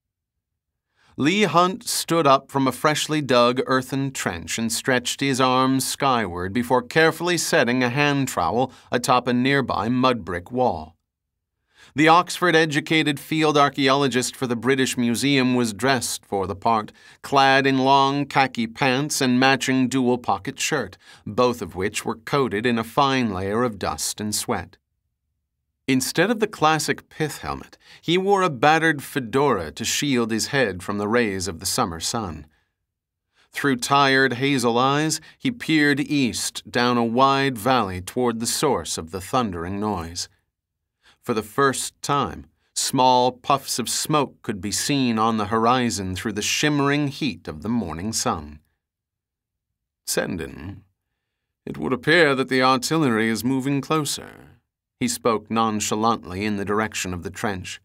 Lee Hunt stood up from a freshly dug earthen trench and stretched his arms skyward before carefully setting a hand trowel atop a nearby mud brick wall. The Oxford-educated field archaeologist for the British Museum was dressed for the part, clad in long khaki pants and matching dual-pocket shirt, both of which were coated in a fine layer of dust and sweat. Instead of the classic pith helmet, he wore a battered fedora to shield his head from the rays of the summer sun. Through tired hazel eyes, he peered east down a wide valley toward the source of the thundering noise. For the first time, small puffs of smoke could be seen on the horizon through the shimmering heat of the morning sun. "Sendin, it would appear that the artillery is moving closer." He spoke nonchalantly in the direction of the trench.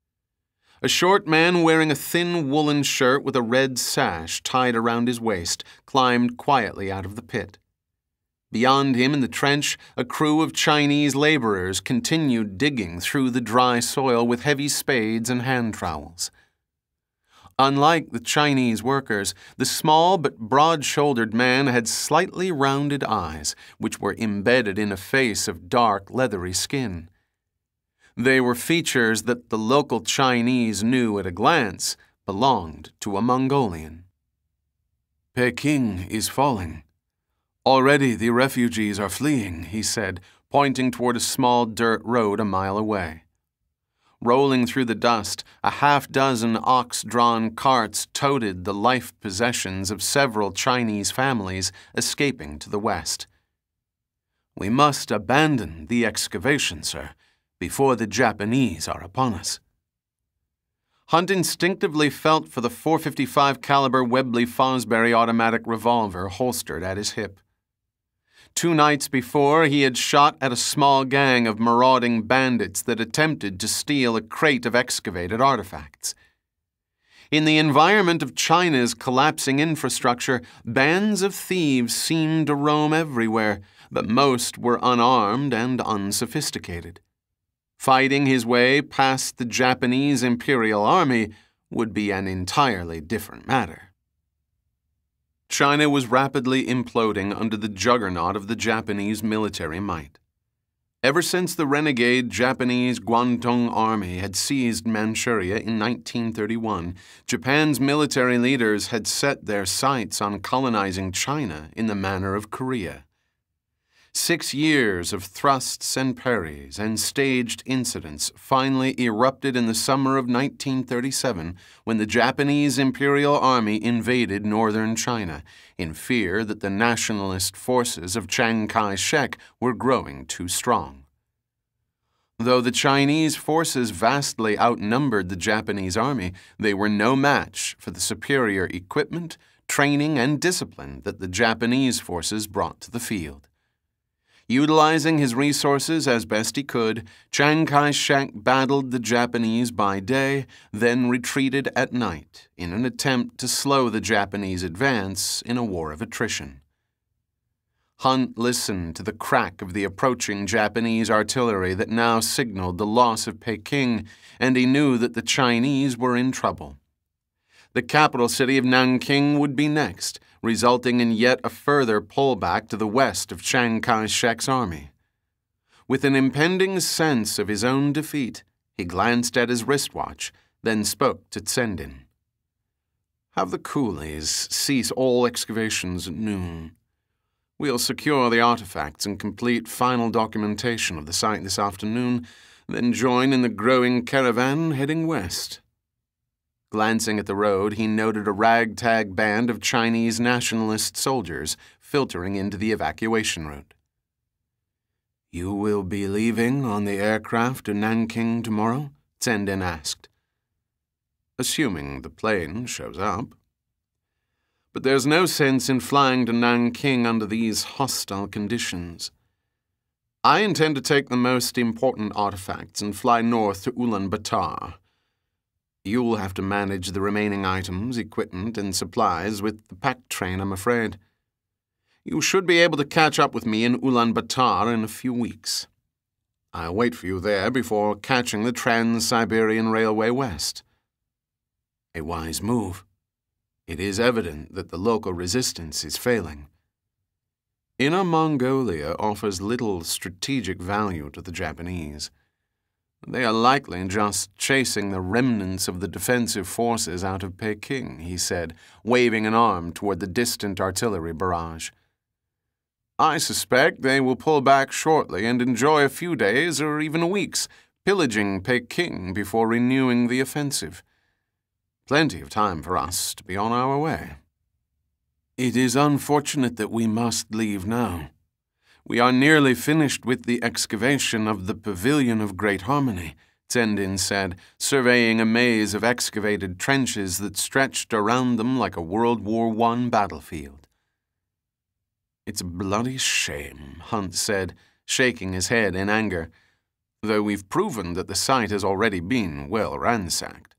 A short man wearing a thin woolen shirt with a red sash tied around his waist climbed quietly out of the pit. Beyond him in the trench, a crew of Chinese laborers continued digging through the dry soil with heavy spades and hand trowels. Unlike the Chinese workers, the small but broad-shouldered man had slightly rounded eyes, which were embedded in a face of dark, leathery skin. They were features that the local Chinese knew at a glance belonged to a Mongolian. "Peking is falling. Already the refugees are fleeing," he said, pointing toward a small dirt road a mile away. Rolling through the dust, a half-dozen ox-drawn carts toted the life possessions of several Chinese families escaping to the west. "We must abandon the excavation, sir, before the Japanese are upon us." Hunt instinctively felt for the four fifty-five caliber Webley Fosbury automatic revolver holstered at his hip. Two nights before, he had shot at a small gang of marauding bandits that attempted to steal a crate of excavated artifacts. In the environment of China's collapsing infrastructure, bands of thieves seemed to roam everywhere, but most were unarmed and unsophisticated. Fighting his way past the Japanese Imperial Army would be an entirely different matter. China was rapidly imploding under the juggernaut of the Japanese military might. Ever since the renegade Japanese Guangdong Army had seized Manchuria in nineteen thirty-one, Japan's military leaders had set their sights on colonizing China in the manner of Korea. Six years of thrusts and parries and staged incidents finally erupted in the summer of nineteen thirty-seven when the Japanese Imperial Army invaded northern China in fear that the nationalist forces of Chiang Kai-shek were growing too strong. Though the Chinese forces vastly outnumbered the Japanese army, they were no match for the superior equipment, training, and discipline that the Japanese forces brought to the field. Utilizing his resources as best he could, Chiang Kai-shek battled the Japanese by day, then retreated at night in an attempt to slow the Japanese advance in a war of attrition. Hunt listened to the crack of the approaching Japanese artillery that now signaled the loss of Peking, and he knew that the Chinese were in trouble. The capital city of Nanking would be next, resulting in yet a further pullback to the west of Chiang Kai-shek's army. With an impending sense of his own defeat, he glanced at his wristwatch, then spoke to Sendin. "Have the coolies cease all excavations at noon. We'll secure the artifacts and complete final documentation of the site this afternoon, then join in the growing caravan heading west." Glancing at the road, he noted a ragtag band of Chinese nationalist soldiers filtering into the evacuation route. "You will be leaving on the aircraft to Nanking tomorrow?" Zenden asked. "Assuming the plane shows up. But there's no sense in flying to Nanking under these hostile conditions. I intend to take the most important artifacts and fly north to Ulaanbaatar. You'll have to manage the remaining items, equipment, and supplies with the pack train, I'm afraid. You should be able to catch up with me in Ulaanbaatar in a few weeks. I'll wait for you there before catching the Trans-Siberian Railway west." A wise move. It is evident that the local resistance is failing. Inner Mongolia offers little strategic value to the Japanese. They are likely just chasing the remnants of the defensive forces out of Peking, he said, waving an arm toward the distant artillery barrage. I suspect they will pull back shortly and enjoy a few days or even weeks pillaging Peking before renewing the offensive. Plenty of time for us to be on our way. It is unfortunate that we must leave now. We are nearly finished with the excavation of the Pavilion of Great Harmony, Zenden said, surveying a maze of excavated trenches that stretched around them like a World War One battlefield. It's a bloody shame, Hunt said, shaking his head in anger, though we've proven that the site has already been well ransacked.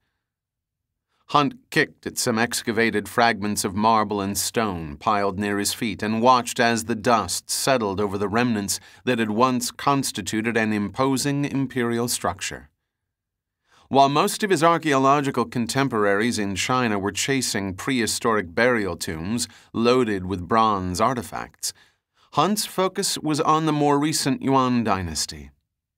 Hunt kicked at some excavated fragments of marble and stone piled near his feet and watched as the dust settled over the remnants that had once constituted an imposing imperial structure. While most of his archaeological contemporaries in China were chasing prehistoric burial tombs loaded with bronze artifacts, Hunt's focus was on the more recent Yuan dynasty.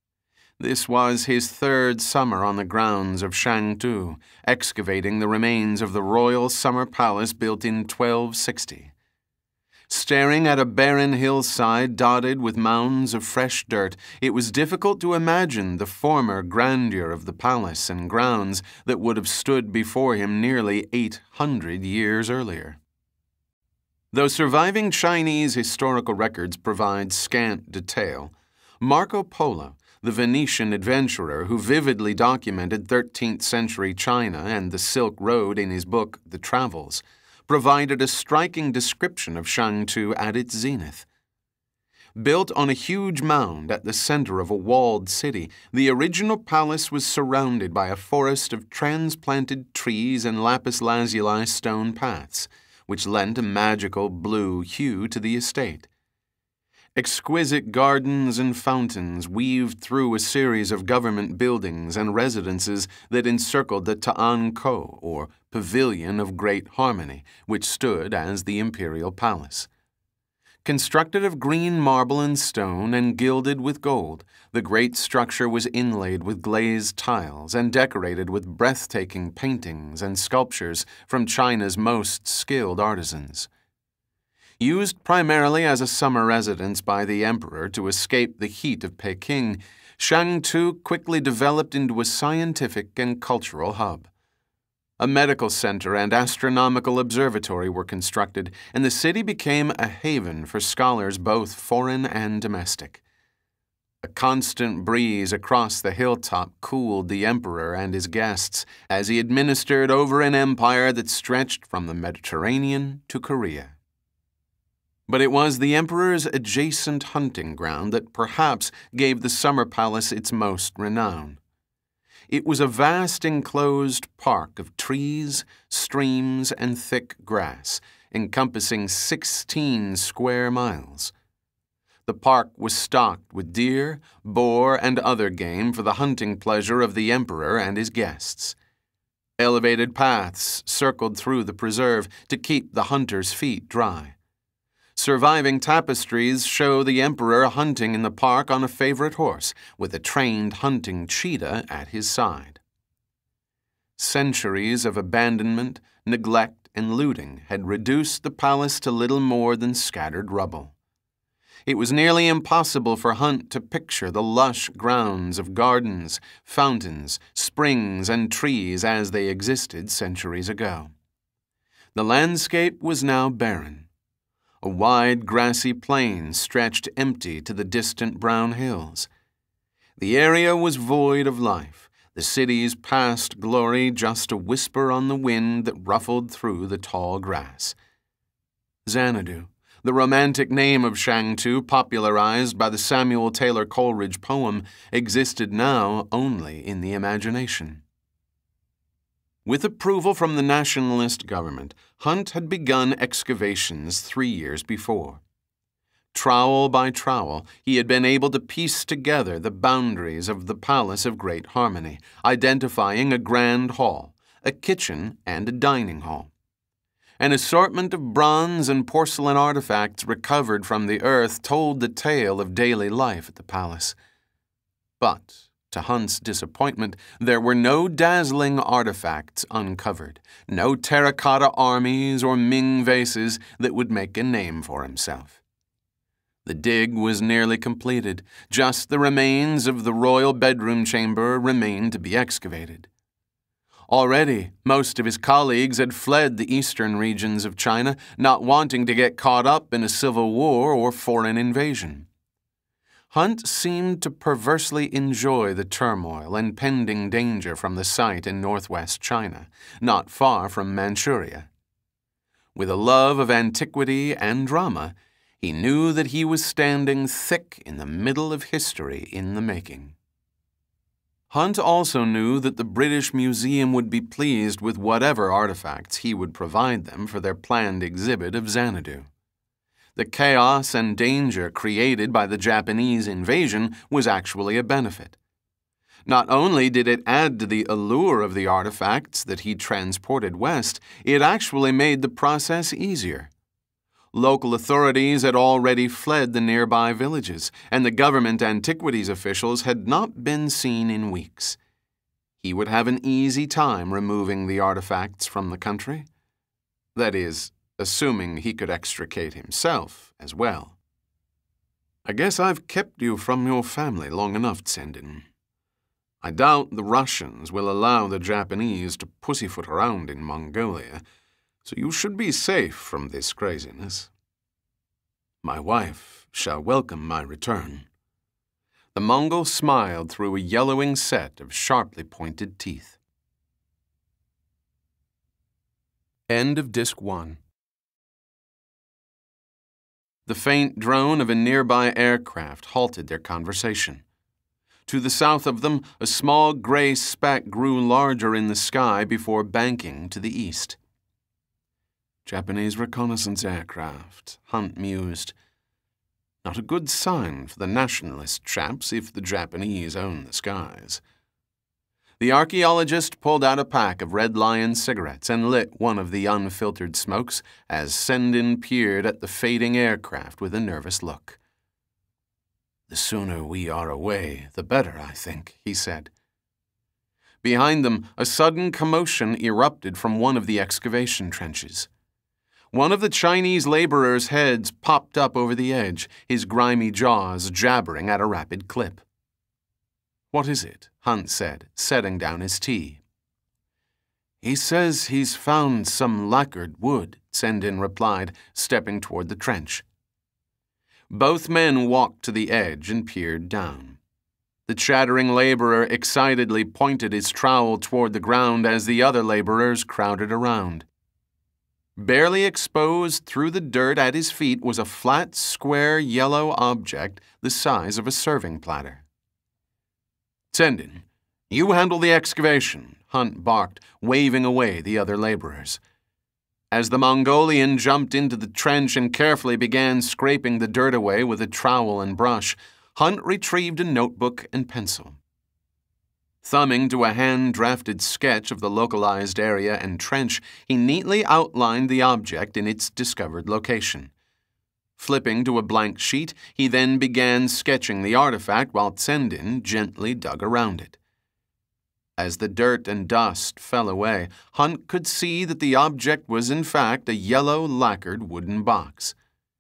This was his third summer on the grounds of Shangtu, excavating the remains of the royal summer palace built in twelve sixty. Staring at a barren hillside dotted with mounds of fresh dirt, it was difficult to imagine the former grandeur of the palace and grounds that would have stood before him nearly eight hundred years earlier. Though surviving Chinese historical records provide scant detail, Marco Polo, the Venetian adventurer who vividly documented thirteenth century China and the Silk Road in his book The Travels, provided a striking description of Shangtu at its zenith. Built on a huge mound at the center of a walled city, the original palace was surrounded by a forest of transplanted trees and lapis lazuli stone paths, which lent a magical blue hue to the estate. Exquisite gardens and fountains weaved through a series of government buildings and residences that encircled the Ta'an Ko, or Pavilion of Great Harmony, which stood as the imperial palace. Constructed of green marble and stone and gilded with gold, the great structure was inlaid with glazed tiles and decorated with breathtaking paintings and sculptures from China's most skilled artisans. Used primarily as a summer residence by the emperor to escape the heat of Peking, Shangtu quickly developed into a scientific and cultural hub. A medical center and astronomical observatory were constructed, and the city became a haven for scholars both foreign and domestic. A constant breeze across the hilltop cooled the emperor and his guests as he administered over an empire that stretched from the Mediterranean to Korea. But it was the emperor's adjacent hunting ground that perhaps gave the summer palace its most renown. It was a vast enclosed park of trees, streams, and thick grass, encompassing sixteen square miles. The park was stocked with deer, boar, and other game for the hunting pleasure of the emperor and his guests. Elevated paths circled through the preserve to keep the hunters' feet dry. Surviving tapestries show the emperor hunting in the park on a favorite horse, with a trained hunting cheetah at his side. Centuries of abandonment, neglect, and looting had reduced the palace to little more than scattered rubble. it was nearly impossible for Hunt to picture the lush grounds of gardens, fountains, springs, and trees as they existed centuries ago. The landscape was now barren. A wide grassy plain stretched empty to the distant brown hills. The area was void of life, the city's past glory just a whisper on the wind that ruffled through the tall grass. Xanadu, the romantic name of Shangtu popularized by the Samuel Taylor Coleridge poem, existed now only in the imagination. With approval from the nationalist government, Hunt had begun excavations three years before. Trowel by trowel, he had been able to piece together the boundaries of the Palace of Great Harmony, identifying a grand hall, a kitchen, and a dining hall. An assortment of bronze and porcelain artifacts recovered from the earth told the tale of daily life at the palace. But, to Hunt's disappointment, there were no dazzling artifacts uncovered, no terracotta armies or Ming vases that would make a name for himself. The dig was nearly completed. Just the remains of the royal bedroom chamber remained to be excavated. Already, most of his colleagues had fled the eastern regions of China, not wanting to get caught up in a civil war or foreign invasion. Hunt seemed to perversely enjoy the turmoil and pending danger from the site in northwest China, not far from Manchuria. With a love of antiquity and drama, he knew that he was standing thick in the middle of history in the making. Hunt also knew that the British Museum would be pleased with whatever artifacts he would provide them for their planned exhibit of Xanadu. The chaos and danger created by the Japanese invasion was actually a benefit. Not only did it add to the allure of the artifacts that he transported west, it actually made the process easier. Local authorities had already fled the nearby villages, and the government antiquities officials had not been seen in weeks. He would have an easy time removing the artifacts from the country. That is, assuming he could extricate himself as well. I guess I've kept you from your family long enough, Tsendin. I doubt the Russians will allow the Japanese to pussyfoot around in Mongolia, so you should be safe from this craziness. My wife shall welcome my return. The Mongol smiled through a yellowing set of sharply pointed teeth. End of Disc one. The faint drone of a nearby aircraft halted their conversation. To the south of them, a small gray speck grew larger in the sky before banking to the east. Japanese reconnaissance aircraft, Hunt mused. Not a good sign for the nationalist chaps if the Japanese own the skies. The archaeologist pulled out a pack of Red Lion cigarettes and lit one of the unfiltered smokes as Tsendin peered at the fading aircraft with a nervous look. The sooner we are away, the better, I think, he said. Behind them, a sudden commotion erupted from one of the excavation trenches. One of the Chinese laborers' heads popped up over the edge, his grimy jaws jabbering at a rapid clip. What is it? Hunt said, setting down his tea. He says he's found some lacquered wood, Tsendin replied, stepping toward the trench. Both men walked to the edge and peered down. The chattering laborer excitedly pointed his trowel toward the ground as the other laborers crowded around. Barely exposed through the dirt at his feet was a flat, square yellow object the size of a serving platter. Tsendin, you handle the excavation, Hunt barked, waving away the other laborers. As the Mongolian jumped into the trench and carefully began scraping the dirt away with a trowel and brush, Hunt retrieved a notebook and pencil. Thumbing to a hand-drafted sketch of the localized area and trench, he neatly outlined the object in its discovered location. Flipping to a blank sheet, he then began sketching the artifact while Tsendin gently dug around it. As the dirt and dust fell away, Hunt could see that the object was in fact a yellow lacquered wooden box.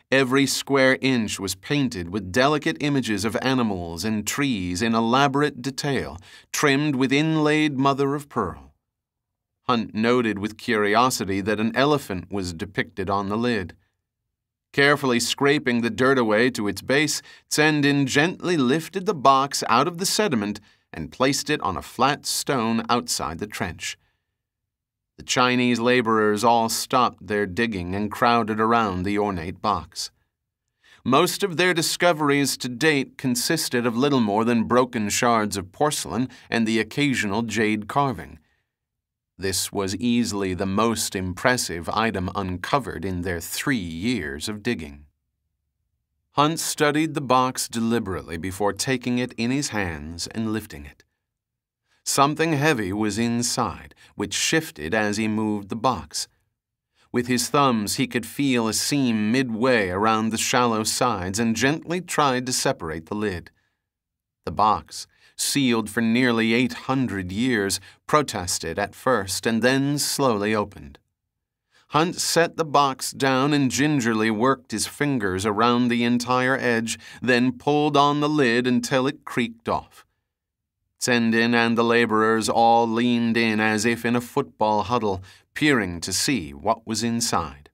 Every square inch was painted with delicate images of animals and trees in elaborate detail, trimmed with inlaid mother of pearl. Hunt noted with curiosity that an elephant was depicted on the lid. Carefully scraping the dirt away to its base, Tsendin gently lifted the box out of the sediment and placed it on a flat stone outside the trench. The Chinese laborers all stopped their digging and crowded around the ornate box. Most of their discoveries to date consisted of little more than broken shards of porcelain and the occasional jade carving. This was easily the most impressive item uncovered in their three years of digging. Hunt studied the box deliberately before taking it in his hands and lifting it. Something heavy was inside, which shifted as he moved the box. With his thumbs, he could feel a seam midway around the shallow sides and gently tried to separate the lid. The box, sealed for nearly eight hundred years, protested at first and then slowly opened. Hunt set the box down and gingerly worked his fingers around the entire edge, then pulled on the lid until it creaked off. Tsendin and the laborers all leaned in as if in a football huddle, peering to see what was inside.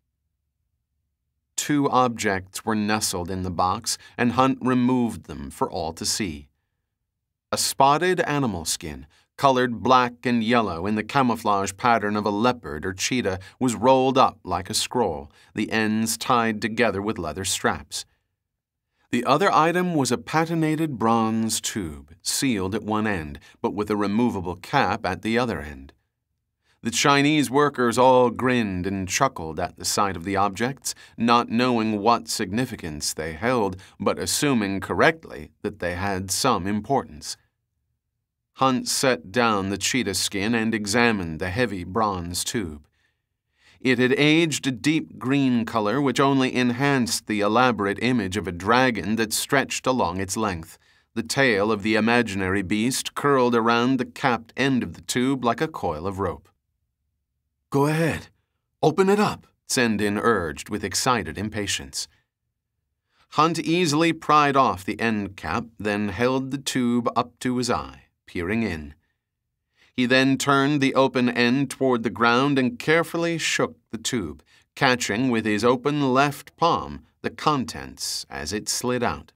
Two objects were nestled in the box, and Hunt removed them for all to see. A spotted animal skin, colored black and yellow in the camouflage pattern of a leopard or cheetah, was rolled up like a scroll, the ends tied together with leather straps. The other item was a patinated bronze tube, sealed at one end, but with a removable cap at the other end. The Chinese workers all grinned and chuckled at the sight of the objects, not knowing what significance they held, but assuming correctly that they had some importance. Hunt set down the cheetah skin and examined the heavy bronze tube. It had aged a deep green color which only enhanced the elaborate image of a dragon that stretched along its length. The tail of the imaginary beast curled around the capped end of the tube like a coil of rope. "Go ahead. Open it up," Tsendin urged with excited impatience. Hunt easily pried off the end cap, then held the tube up to his eye, peering in. He then turned the open end toward the ground and carefully shook the tube, catching with his open left palm the contents as it slid out.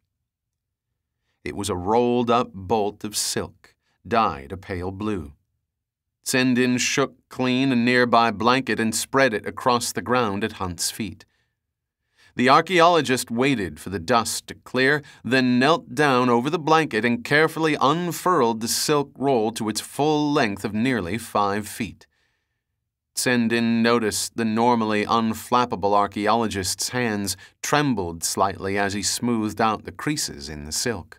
It was a rolled-up bolt of silk, dyed a pale blue. Tsendin shook clean a nearby blanket and spread it across the ground at Hunt's feet. The archaeologist waited for the dust to clear, then knelt down over the blanket and carefully unfurled the silk roll to its full length of nearly five feet. Tsendin noticed the normally unflappable archaeologist's hands trembled slightly as he smoothed out the creases in the silk.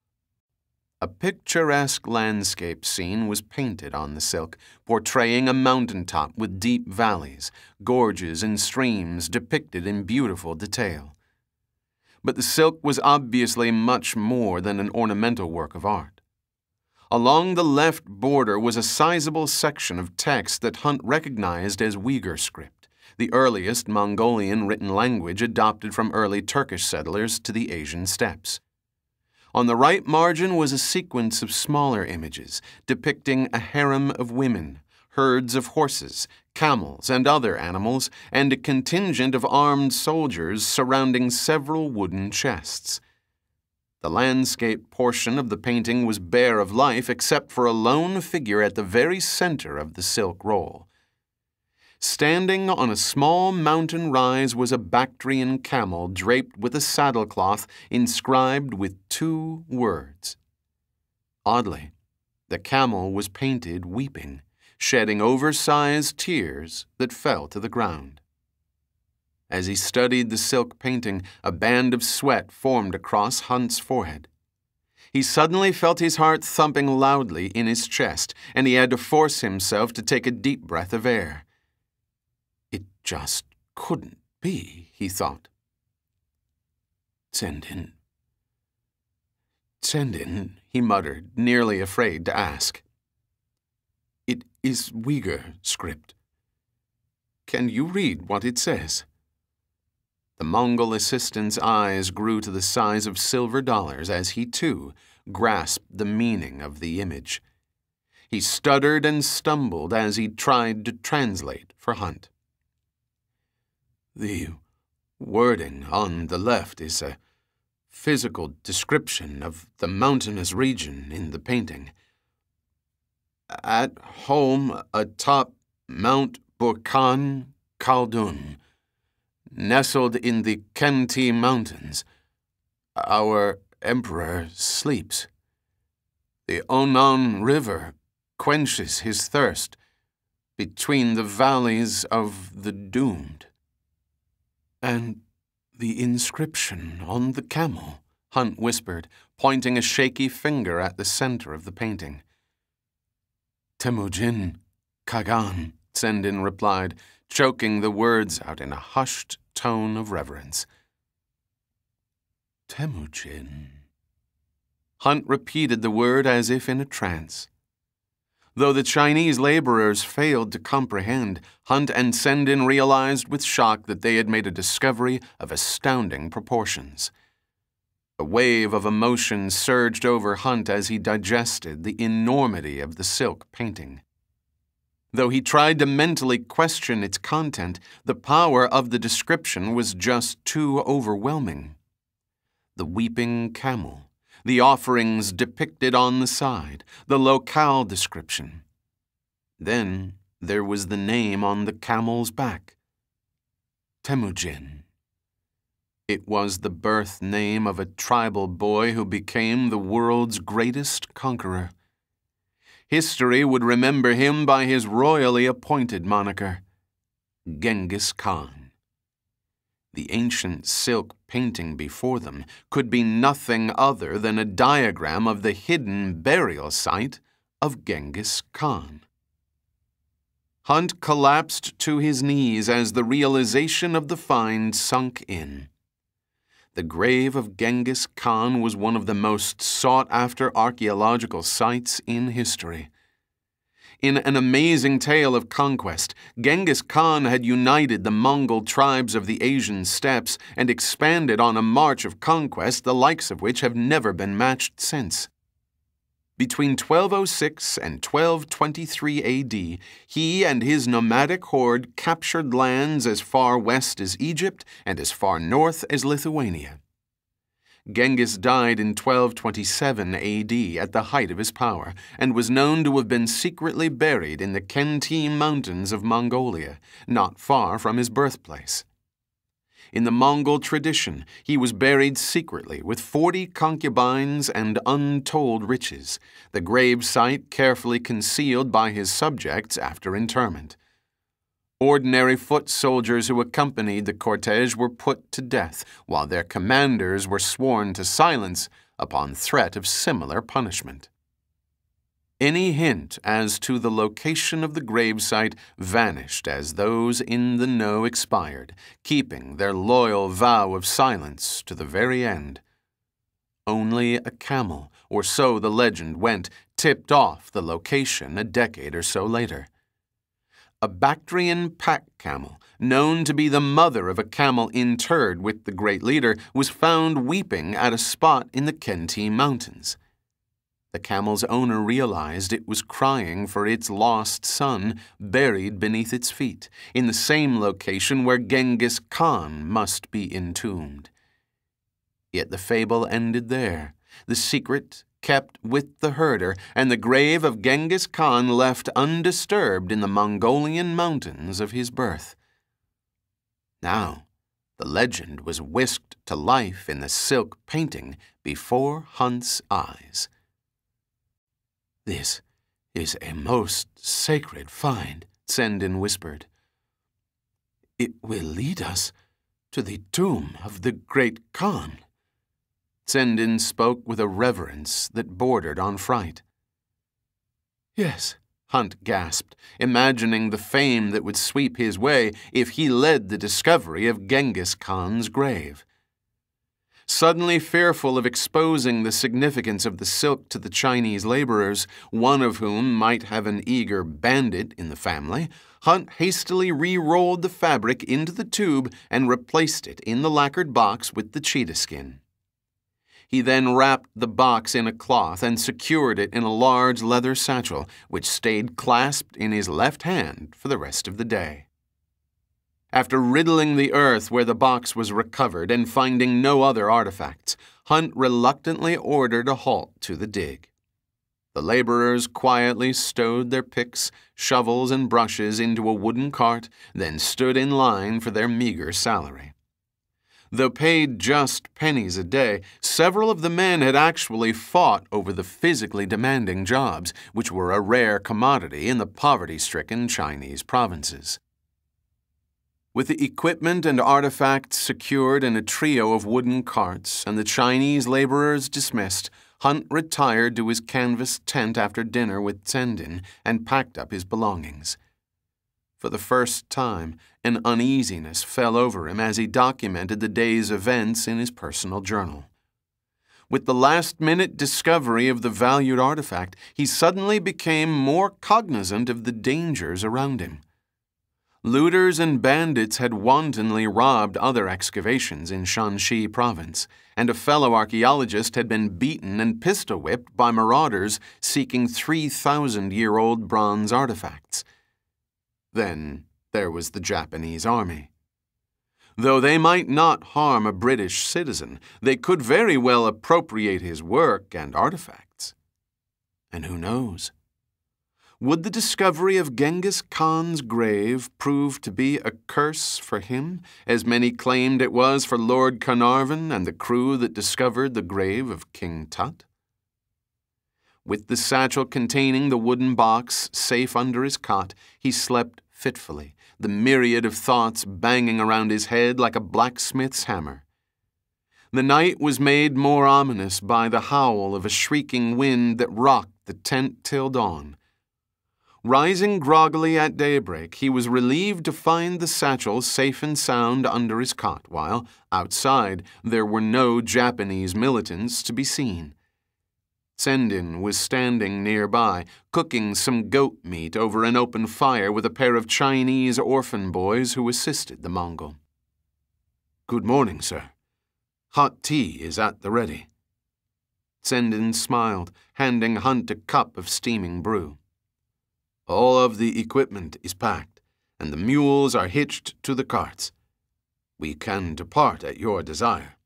A picturesque landscape scene was painted on the silk, portraying a mountaintop with deep valleys, gorges, and streams depicted in beautiful detail. But the silk was obviously much more than an ornamental work of art. Along the left border was a sizable section of text that Hunt recognized as Uyghur script, the earliest Mongolian written language adopted from early Turkish settlers to the Asian steppes. On the right margin was a sequence of smaller images depicting a harem of women, herds of horses, camels, and other animals, and a contingent of armed soldiers surrounding several wooden chests. The landscape portion of the painting was bare of life except for a lone figure at the very center of the silk roll. Standing on a small mountain rise was a Bactrian camel draped with a saddlecloth inscribed with two words. Oddly, the camel was painted weeping, shedding oversized tears that fell to the ground. As he studied the silk painting, a band of sweat formed across Hunt's forehead. He suddenly felt his heart thumping loudly in his chest, and he had to force himself to take a deep breath of air. It just couldn't be, he thought. Tsendin. Tsendin, he muttered, nearly afraid to ask. It is Uyghur script. Can you read what it says? The Mongol assistant's eyes grew to the size of silver dollars as he, too, grasped the meaning of the image. He stuttered and stumbled as he tried to translate for Hunt. The wording on the left is a physical description of the mountainous region in the painting. At home atop Mount Burkhan Khaldun, nestled in the Khenti Mountains, our emperor sleeps. The Onan River quenches his thirst between the valleys of the doomed. And the inscription on the camel, Hunt whispered, pointing a shaky finger at the center of the painting. Temujin Kagan, Sendin replied, choking the words out in a hushed tone of reverence. Temujin. Hunt repeated the word as if in a trance. Though the Chinese laborers failed to comprehend, Hunt and Sendin realized with shock that they had made a discovery of astounding proportions. A wave of emotion surged over Hunt as he digested the enormity of the silk painting. Though he tried to mentally question its content, the power of the description was just too overwhelming. The weeping camel, the offerings depicted on the side, the locale description. Then there was the name on the camel's back. Temujin. It was the birth name of a tribal boy who became the world's greatest conqueror. History would remember him by his royally appointed moniker, Genghis Khan. The ancient silk painting before them could be nothing other than a diagram of the hidden burial site of Genghis Khan. Hunt collapsed to his knees as the realization of the find sunk in. The grave of Genghis Khan was one of the most sought-after archaeological sites in history. In an amazing tale of conquest, Genghis Khan had united the Mongol tribes of the Asian steppes and expanded on a march of conquest the likes of which have never been matched since. Between twelve oh six and twelve twenty-three A D, he and his nomadic horde captured lands as far west as Egypt and as far north as Lithuania. Genghis died in twelve twenty-seven A D at the height of his power, and was known to have been secretly buried in the Khenti Mountains of Mongolia, not far from his birthplace. In the Mongol tradition, he was buried secretly with forty concubines and untold riches, the grave site carefully concealed by his subjects after interment. Ordinary foot soldiers who accompanied the cortege were put to death, while their commanders were sworn to silence upon threat of similar punishment. Any hint as to the location of the gravesite vanished as those in the know expired, keeping their loyal vow of silence to the very end. Only a camel, or so the legend went, tipped off the location a decade or so later. A Bactrian pack camel, known to be the mother of a camel interred with the great leader, was found weeping at a spot in the Khenti Mountains. The camel's owner realized it was crying for its lost son, buried beneath its feet, in the same location where Genghis Khan must be entombed. Yet the fable ended there, the secret kept with the herder, and the grave of Genghis Khan left undisturbed in the Mongolian mountains of his birth. Now, the legend was whisked to life in the silk painting before Hunt's eyes. "This is a most sacred find," Sendin whispered. "It will lead us to the tomb of the great Khan." Sendin spoke with a reverence that bordered on fright. "Yes," Hunt gasped, imagining the fame that would sweep his way if he led the discovery of Genghis Khan's grave. Suddenly fearful of exposing the significance of the silk to the Chinese laborers, one of whom might have an eager bandit in the family, Hunt hastily re-rolled the fabric into the tube and replaced it in the lacquered box with the cheetah skin. He then wrapped the box in a cloth and secured it in a large leather satchel, which stayed clasped in his left hand for the rest of the day. After riddling the earth where the box was recovered and finding no other artifacts, Hunt reluctantly ordered a halt to the dig. The laborers quietly stowed their picks, shovels, and brushes into a wooden cart, then stood in line for their meager salary. Though paid just pennies a day, several of the men had actually fought over the physically demanding jobs, which were a rare commodity in the poverty-stricken Chinese provinces. With the equipment and artifacts secured in a trio of wooden carts and the Chinese laborers dismissed, Hunt retired to his canvas tent after dinner with Tsendin and packed up his belongings. For the first time, an uneasiness fell over him as he documented the day's events in his personal journal. With the last-minute discovery of the valued artifact, he suddenly became more cognizant of the dangers around him. Looters and bandits had wantonly robbed other excavations in Shanxi province, and a fellow archaeologist had been beaten and pistol-whipped by marauders seeking three thousand year old bronze artifacts. Then there was the Japanese army. Though they might not harm a British citizen, they could very well appropriate his work and artifacts. And who knows? Would the discovery of Genghis Khan's grave prove to be a curse for him, as many claimed it was for Lord Carnarvon and the crew that discovered the grave of King Tut? With the satchel containing the wooden box safe under his cot, he slept fitfully, the myriad of thoughts banging around his head like a blacksmith's hammer. The night was made more ominous by the howl of a shrieking wind that rocked the tent till dawn. Rising groggily at daybreak, he was relieved to find the satchel safe and sound under his cot, while, outside, there were no Japanese militants to be seen. Tsendin was standing nearby, cooking some goat meat over an open fire with a pair of Chinese orphan boys who assisted the Mongol. "Good morning, sir. Hot tea is at the ready." Tsendin smiled, handing Hunt a cup of steaming brew. "All of the equipment is packed, and the mules are hitched to the carts. We can depart at your desire."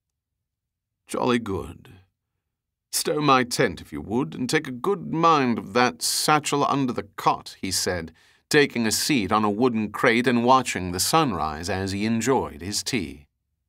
"Jolly good. Stow my tent, if you would, and take a good mind of that satchel under the cot," he said, taking a seat on a wooden crate and watching the sunrise as he enjoyed his tea.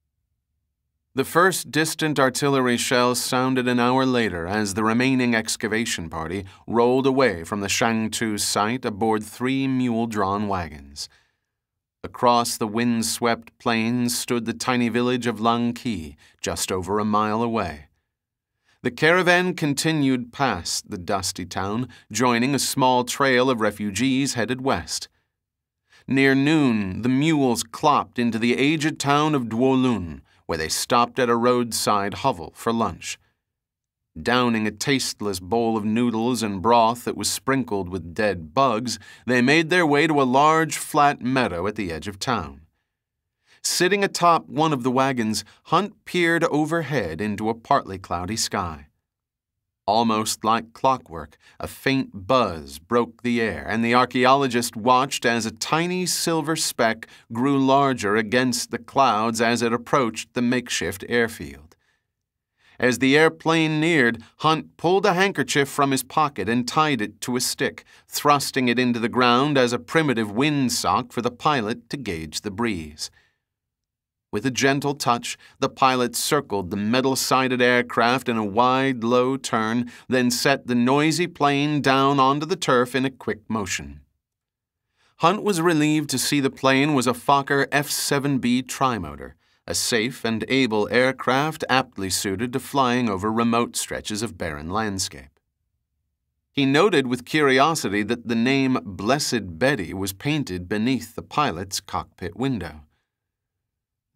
The first distant artillery shells sounded an hour later as the remaining excavation party rolled away from the Shangtu site aboard three mule-drawn wagons. Across the wind-swept plains stood the tiny village of Langqi, just over a mile away. The caravan continued past the dusty town, joining a small trail of refugees headed west. Near noon, the mules clopped into the aged town of Duolun, where they stopped at a roadside hovel for lunch. Downing a tasteless bowl of noodles and broth that was sprinkled with dead bugs, they made their way to a large flat meadow at the edge of town. Sitting atop one of the wagons, Hunt peered overhead into a partly cloudy sky. Almost like clockwork, a faint buzz broke the air, and the archaeologist watched as a tiny silver speck grew larger against the clouds as it approached the makeshift airfield. As the airplane neared, Hunt pulled a handkerchief from his pocket and tied it to a stick, thrusting it into the ground as a primitive windsock for the pilot to gauge the breeze. With a gentle touch, the pilot circled the metal-sided aircraft in a wide, low turn, then set the noisy plane down onto the turf in a quick motion. Hunt was relieved to see the plane was a Fokker F seven B trimotor, a safe and able aircraft aptly suited to flying over remote stretches of barren landscape. He noted with curiosity that the name Blessed Betty was painted beneath the pilot's cockpit window.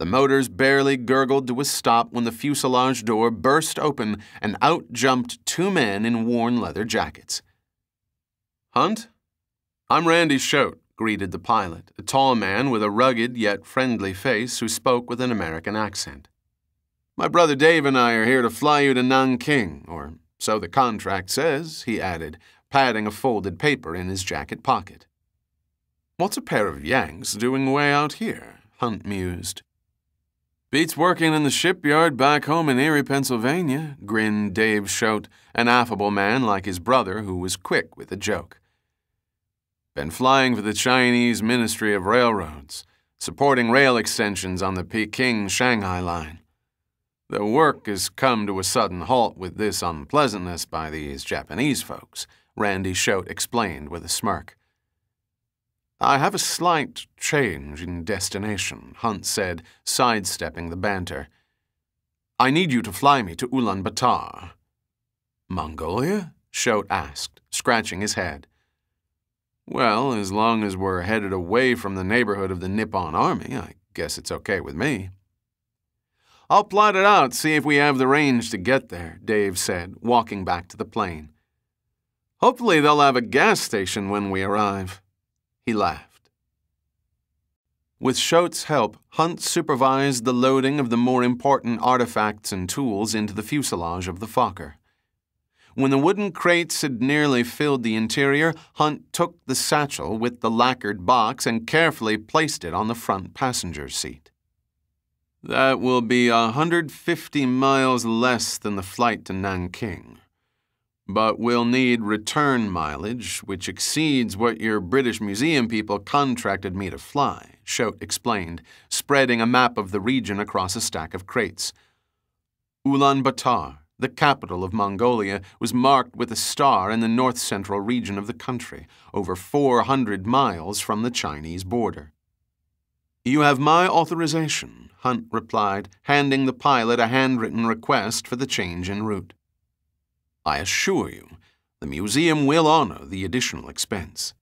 The motors barely gurgled to a stop when the fuselage door burst open and out jumped two men in worn leather jackets. "Hunt? I'm Randy Choate," greeted the pilot, a tall man with a rugged yet friendly face who spoke with an American accent. "My brother Dave and I are here to fly you to Nanking, or so the contract says," he added, patting a folded paper in his jacket pocket. "What's a pair of Yanks doing way out here?" Hunt mused. "Beats working in the shipyard back home in Erie, Pennsylvania," grinned Dave Choate, an affable man like his brother who was quick with a joke. "Been flying for the Chinese Ministry of Railroads, supporting rail extensions on the Peking-Shanghai line. The work has come to a sudden halt with this unpleasantness by these Japanese folks," Randy Choate explained with a smirk. "I have a slight change in destination," Hunt said, sidestepping the banter. "I need you to fly me to Ulaanbaatar." "Mongolia?" Choate asked, scratching his head. "Well, as long as we're headed away from the neighborhood of the Nippon Army, I guess it's okay with me." "I'll plot it out, see if we have the range to get there," Dave said, walking back to the plane. "Hopefully they'll have a gas station when we arrive." He laughed. With Choate's help, Hunt supervised the loading of the more important artifacts and tools into the fuselage of the Fokker. When the wooden crates had nearly filled the interior, Hunt took the satchel with the lacquered box and carefully placed it on the front passenger seat. "That will be a hundred fifty miles less than the flight to Nanking. But we'll need return mileage, which exceeds what your British Museum people contracted me to fly," Choate explained, spreading a map of the region across a stack of crates. Ulaanbaatar, the capital of Mongolia, was marked with a star in the north-central region of the country, over four hundred miles from the Chinese border. "You have my authorization," Hunt replied, handing the pilot a handwritten request for the change en route. "I assure you, the museum will honor the additional expense."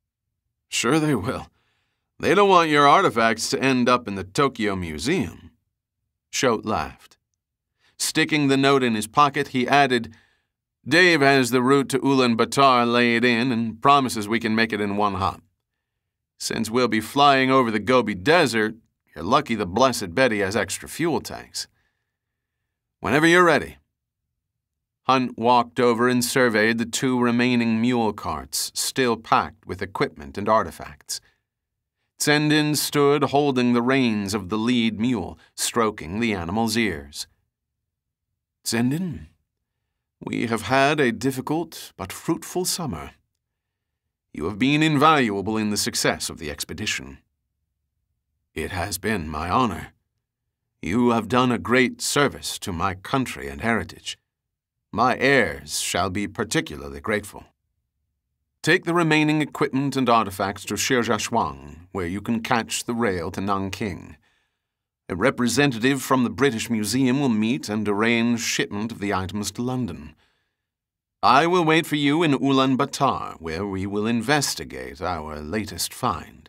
"Sure they will. They don't want your artifacts to end up in the Tokyo Museum." Choate laughed. Sticking the note in his pocket, he added, "Dave has the route to Ulaanbaatar laid in and promises we can make it in one hop. Since we'll be flying over the Gobi Desert, you're lucky the Blessed Betty has extra fuel tanks. Whenever you're ready." Hunt walked over and surveyed the two remaining mule carts, still packed with equipment and artifacts. Tsendin stood holding the reins of the lead mule, stroking the animal's ears. "Tsendin, we have had a difficult but fruitful summer. You have been invaluable in the success of the expedition." "It has been my honor. You have done a great service to my country and heritage. My heirs shall be particularly grateful. Take the remaining equipment and artifacts to Shijiazhuang, where you can catch the rail to Nanking. A representative from the British Museum will meet and arrange shipment of the items to London. I will wait for you in Ulaanbaatar, where we will investigate our latest find."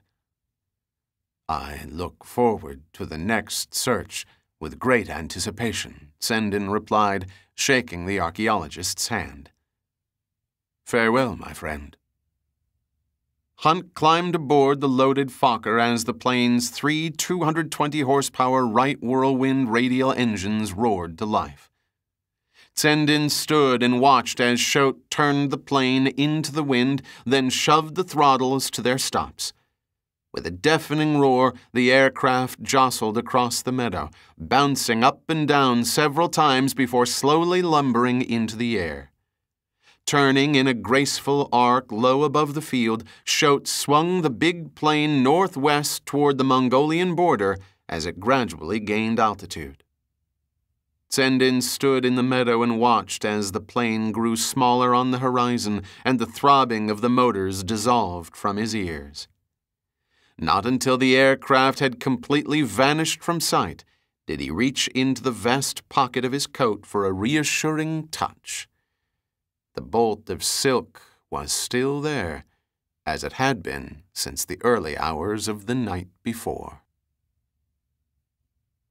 "I look forward to the next search with great anticipation," Tsendin replied, shaking the archaeologist's hand. "Farewell, my friend." Hunt climbed aboard the loaded Fokker as the plane's three two hundred twenty horsepower right whirlwind radial engines roared to life. Tsendin stood and watched as Choate turned the plane into the wind, then shoved the throttles to their stops. With a deafening roar, the aircraft jostled across the meadow, bouncing up and down several times before slowly lumbering into the air. Turning in a graceful arc low above the field, Choate swung the big plane northwest toward the Mongolian border as it gradually gained altitude. Tsendin stood in the meadow and watched as the plane grew smaller on the horizon and the throbbing of the motors dissolved from his ears. Not until the aircraft had completely vanished from sight did he reach into the vest pocket of his coat for a reassuring touch. The bolt of silk was still there, as it had been since the early hours of the night before.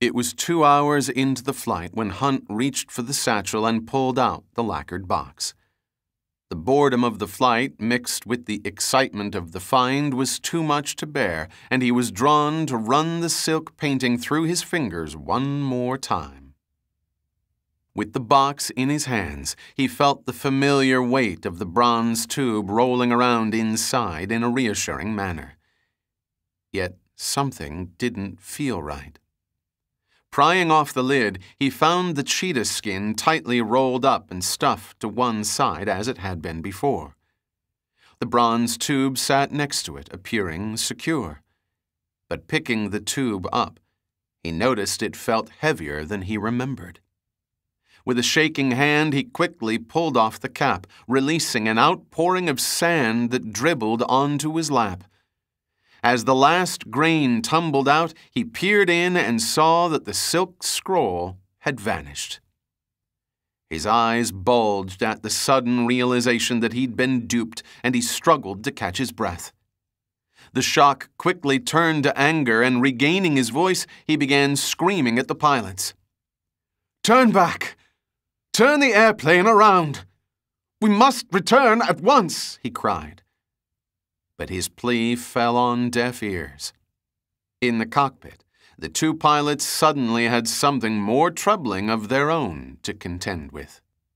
It was two hours into the flight when Hunt reached for the satchel and pulled out the lacquered box. The boredom of the flight, mixed with the excitement of the find, was too much to bear, and he was drawn to run the silk painting through his fingers one more time. With the box in his hands, he felt the familiar weight of the bronze tube rolling around inside in a reassuring manner. Yet something didn't feel right. Prying off the lid, he found the cheetah skin tightly rolled up and stuffed to one side as it had been before. The bronze tube sat next to it, appearing secure. But picking the tube up, he noticed it felt heavier than he remembered. With a shaking hand, he quickly pulled off the cap, releasing an outpouring of sand that dribbled onto his lap. As the last grain tumbled out, he peered in and saw that the silk scroll had vanished. His eyes bulged at the sudden realization that he'd been duped, and he struggled to catch his breath. The shock quickly turned to anger, and regaining his voice, he began screaming at the pilots. "Turn back! Turn the airplane around! We must return at once!" he cried. But his plea fell on deaf ears. In the cockpit, the two pilots suddenly had something more troubling of their own to contend with.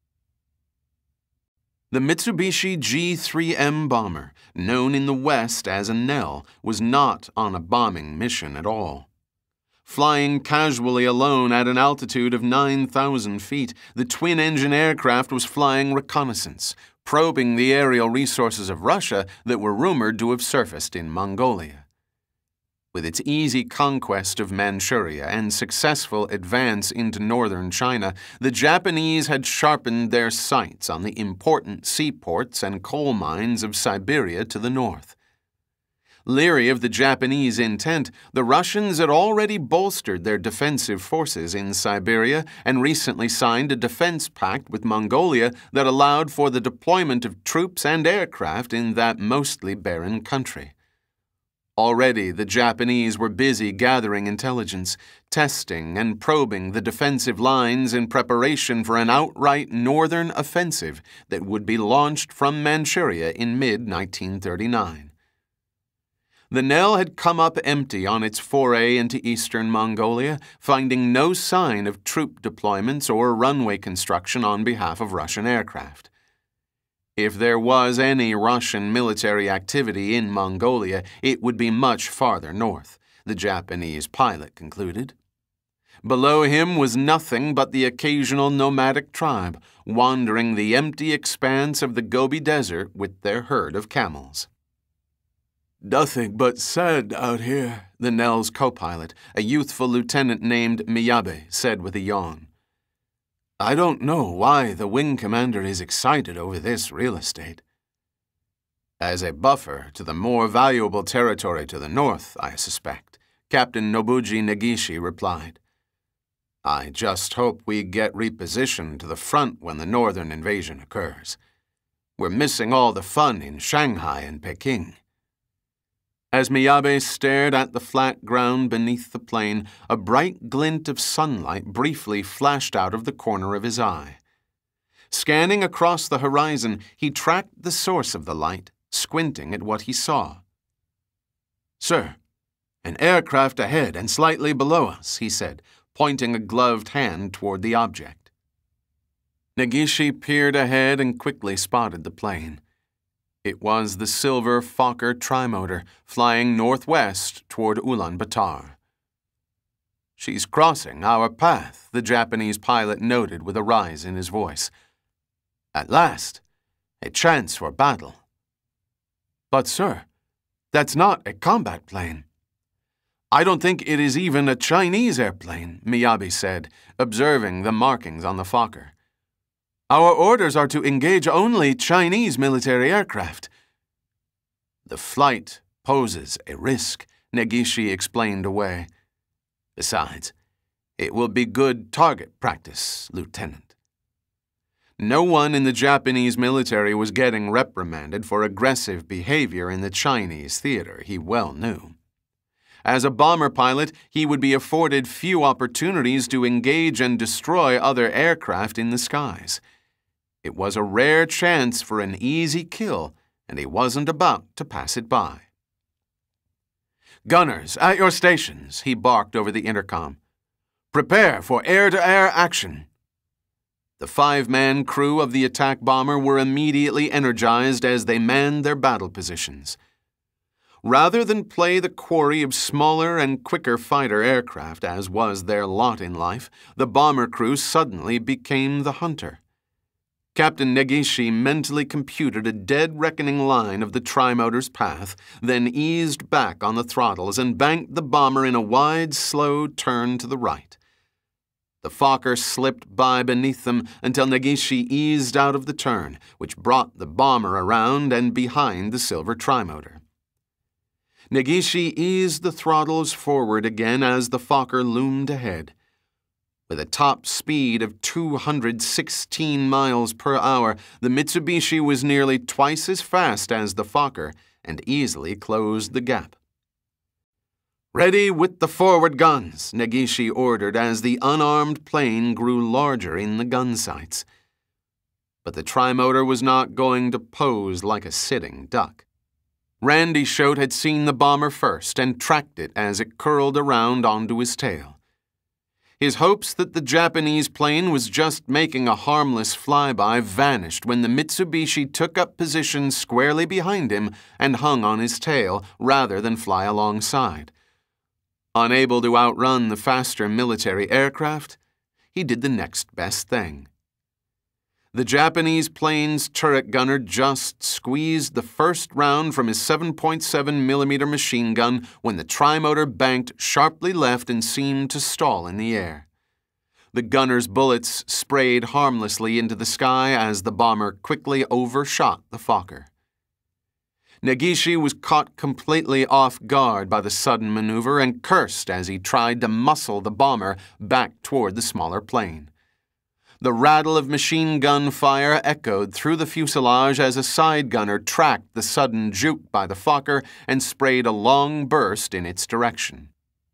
The Mitsubishi G three M bomber, known in the West as a Nell, was not on a bombing mission at all. Flying casually alone at an altitude of nine thousand feet, the twin-engine aircraft was flying reconnaissance, probing the aerial resources of Russia that were rumored to have surfaced in Mongolia. With its easy conquest of Manchuria and successful advance into northern China, the Japanese had sharpened their sights on the important seaports and coal mines of Siberia to the north. Leery of the Japanese intent, the Russians had already bolstered their defensive forces in Siberia and recently signed a defense pact with Mongolia that allowed for the deployment of troops and aircraft in that mostly barren country. Already the Japanese were busy gathering intelligence, testing and probing the defensive lines in preparation for an outright northern offensive that would be launched from Manchuria in mid nineteen thirty-nine. The Nell had come up empty on its foray into eastern Mongolia, finding no sign of troop deployments or runway construction on behalf of Russian aircraft. If there was any Russian military activity in Mongolia, it would be much farther north, the Japanese pilot concluded. Below him was nothing but the occasional nomadic tribe, wandering the empty expanse of the Gobi Desert with their herd of camels. "Nothing but sand out here," the Nell's co-pilot, a youthful lieutenant named Miyabe, said with a yawn. "I don't know why the wing commander is excited over this real estate." "As a buffer to the more valuable territory to the north, I suspect," Captain Nobuji Negishi replied. "I just hope we get repositioned to the front when the northern invasion occurs. We're missing all the fun in Shanghai and Peking." As Miyabe stared at the flat ground beneath the plane, a bright glint of sunlight briefly flashed out of the corner of his eye. Scanning across the horizon, he tracked the source of the light, squinting at what he saw. "Sir, an aircraft ahead and slightly below us," he said, pointing a gloved hand toward the object. Negishi peered ahead and quickly spotted the plane. It was the silver Fokker trimotor, flying northwest toward Ulaanbaatar. "She's crossing our path," the Japanese pilot noted with a rise in his voice. "At last, a chance for battle." "But, sir, that's not a combat plane." "I don't think it is even a Chinese airplane," Miyabe said, observing the markings on the Fokker. "Our orders are to engage only Chinese military aircraft." "The flight poses a risk," Negishi explained away. "Besides, it will be good target practice, Lieutenant." No one in the Japanese military was getting reprimanded for aggressive behavior in the Chinese theater, he well knew. As a bomber pilot, he would be afforded few opportunities to engage and destroy other aircraft in the skies. It was a rare chance for an easy kill, and he wasn't about to pass it by. "Gunners, at your stations," he barked over the intercom. "Prepare for air-to-air action." The five-man crew of the attack bomber were immediately energized as they manned their battle positions. Rather than play the quarry of smaller and quicker fighter aircraft, as was their lot in life, the bomber crew suddenly became the hunter. Captain Negishi mentally computed a dead reckoning line of the trimotor's path, then eased back on the throttles and banked the bomber in a wide, slow turn to the right. The Fokker slipped by beneath them until Negishi eased out of the turn, which brought the bomber around and behind the silver trimotor. Negishi eased the throttles forward again as the Fokker loomed ahead. With a top speed of two hundred sixteen miles per hour, the Mitsubishi was nearly twice as fast as the Fokker and easily closed the gap. "Ready with the forward guns," Negishi ordered as the unarmed plane grew larger in the gun sights. But the trimotor was not going to pose like a sitting duck. Randy Schote had seen the bomber first and tracked it as it curled around onto his tail. His hopes that the Japanese plane was just making a harmless flyby vanished when the Mitsubishi took up position squarely behind him and hung on his tail rather than fly alongside. Unable to outrun the faster military aircraft, he did the next best thing. The Japanese plane's turret gunner just squeezed the first round from his seven point seven millimeter machine gun when the trimotor banked sharply left and seemed to stall in the air. The gunner's bullets sprayed harmlessly into the sky as the bomber quickly overshot the Fokker. Negishi was caught completely off guard by the sudden maneuver and cursed as he tried to muscle the bomber back toward the smaller plane. The rattle of machine gun fire echoed through the fuselage as a side gunner tracked the sudden juke by the Fokker and sprayed a long burst in its direction.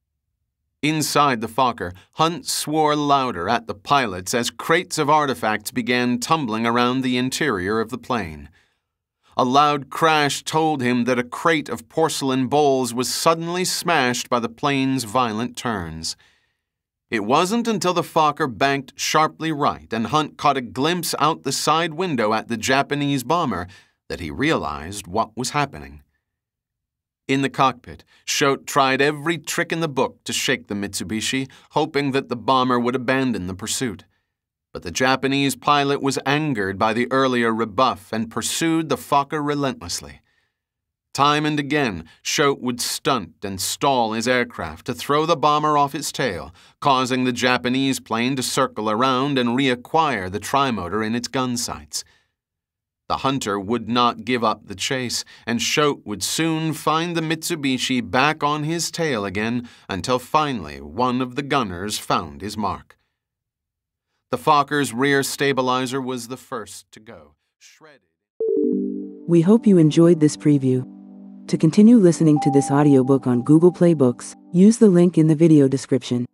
Inside the Fokker, Hunt swore louder at the pilots as crates of artifacts began tumbling around the interior of the plane. A loud crash told him that a crate of porcelain bowls was suddenly smashed by the plane's violent turns. It wasn't until the Fokker banked sharply right and Hunt caught a glimpse out the side window at the Japanese bomber that he realized what was happening. In the cockpit, Schote tried every trick in the book to shake the Mitsubishi, hoping that the bomber would abandon the pursuit. But the Japanese pilot was angered by the earlier rebuff and pursued the Fokker relentlessly. Time and again, Schote would stunt and stall his aircraft to throw the bomber off its tail, causing the Japanese plane to circle around and reacquire the trimotor in its gun sights. The hunter would not give up the chase, and Schote would soon find the Mitsubishi back on his tail again until finally one of the gunners found his mark. The Fokker's rear stabilizer was the first to go, shredded. We hope you enjoyed this preview. To continue listening to this audiobook on Google Play Books, use the link in the video description.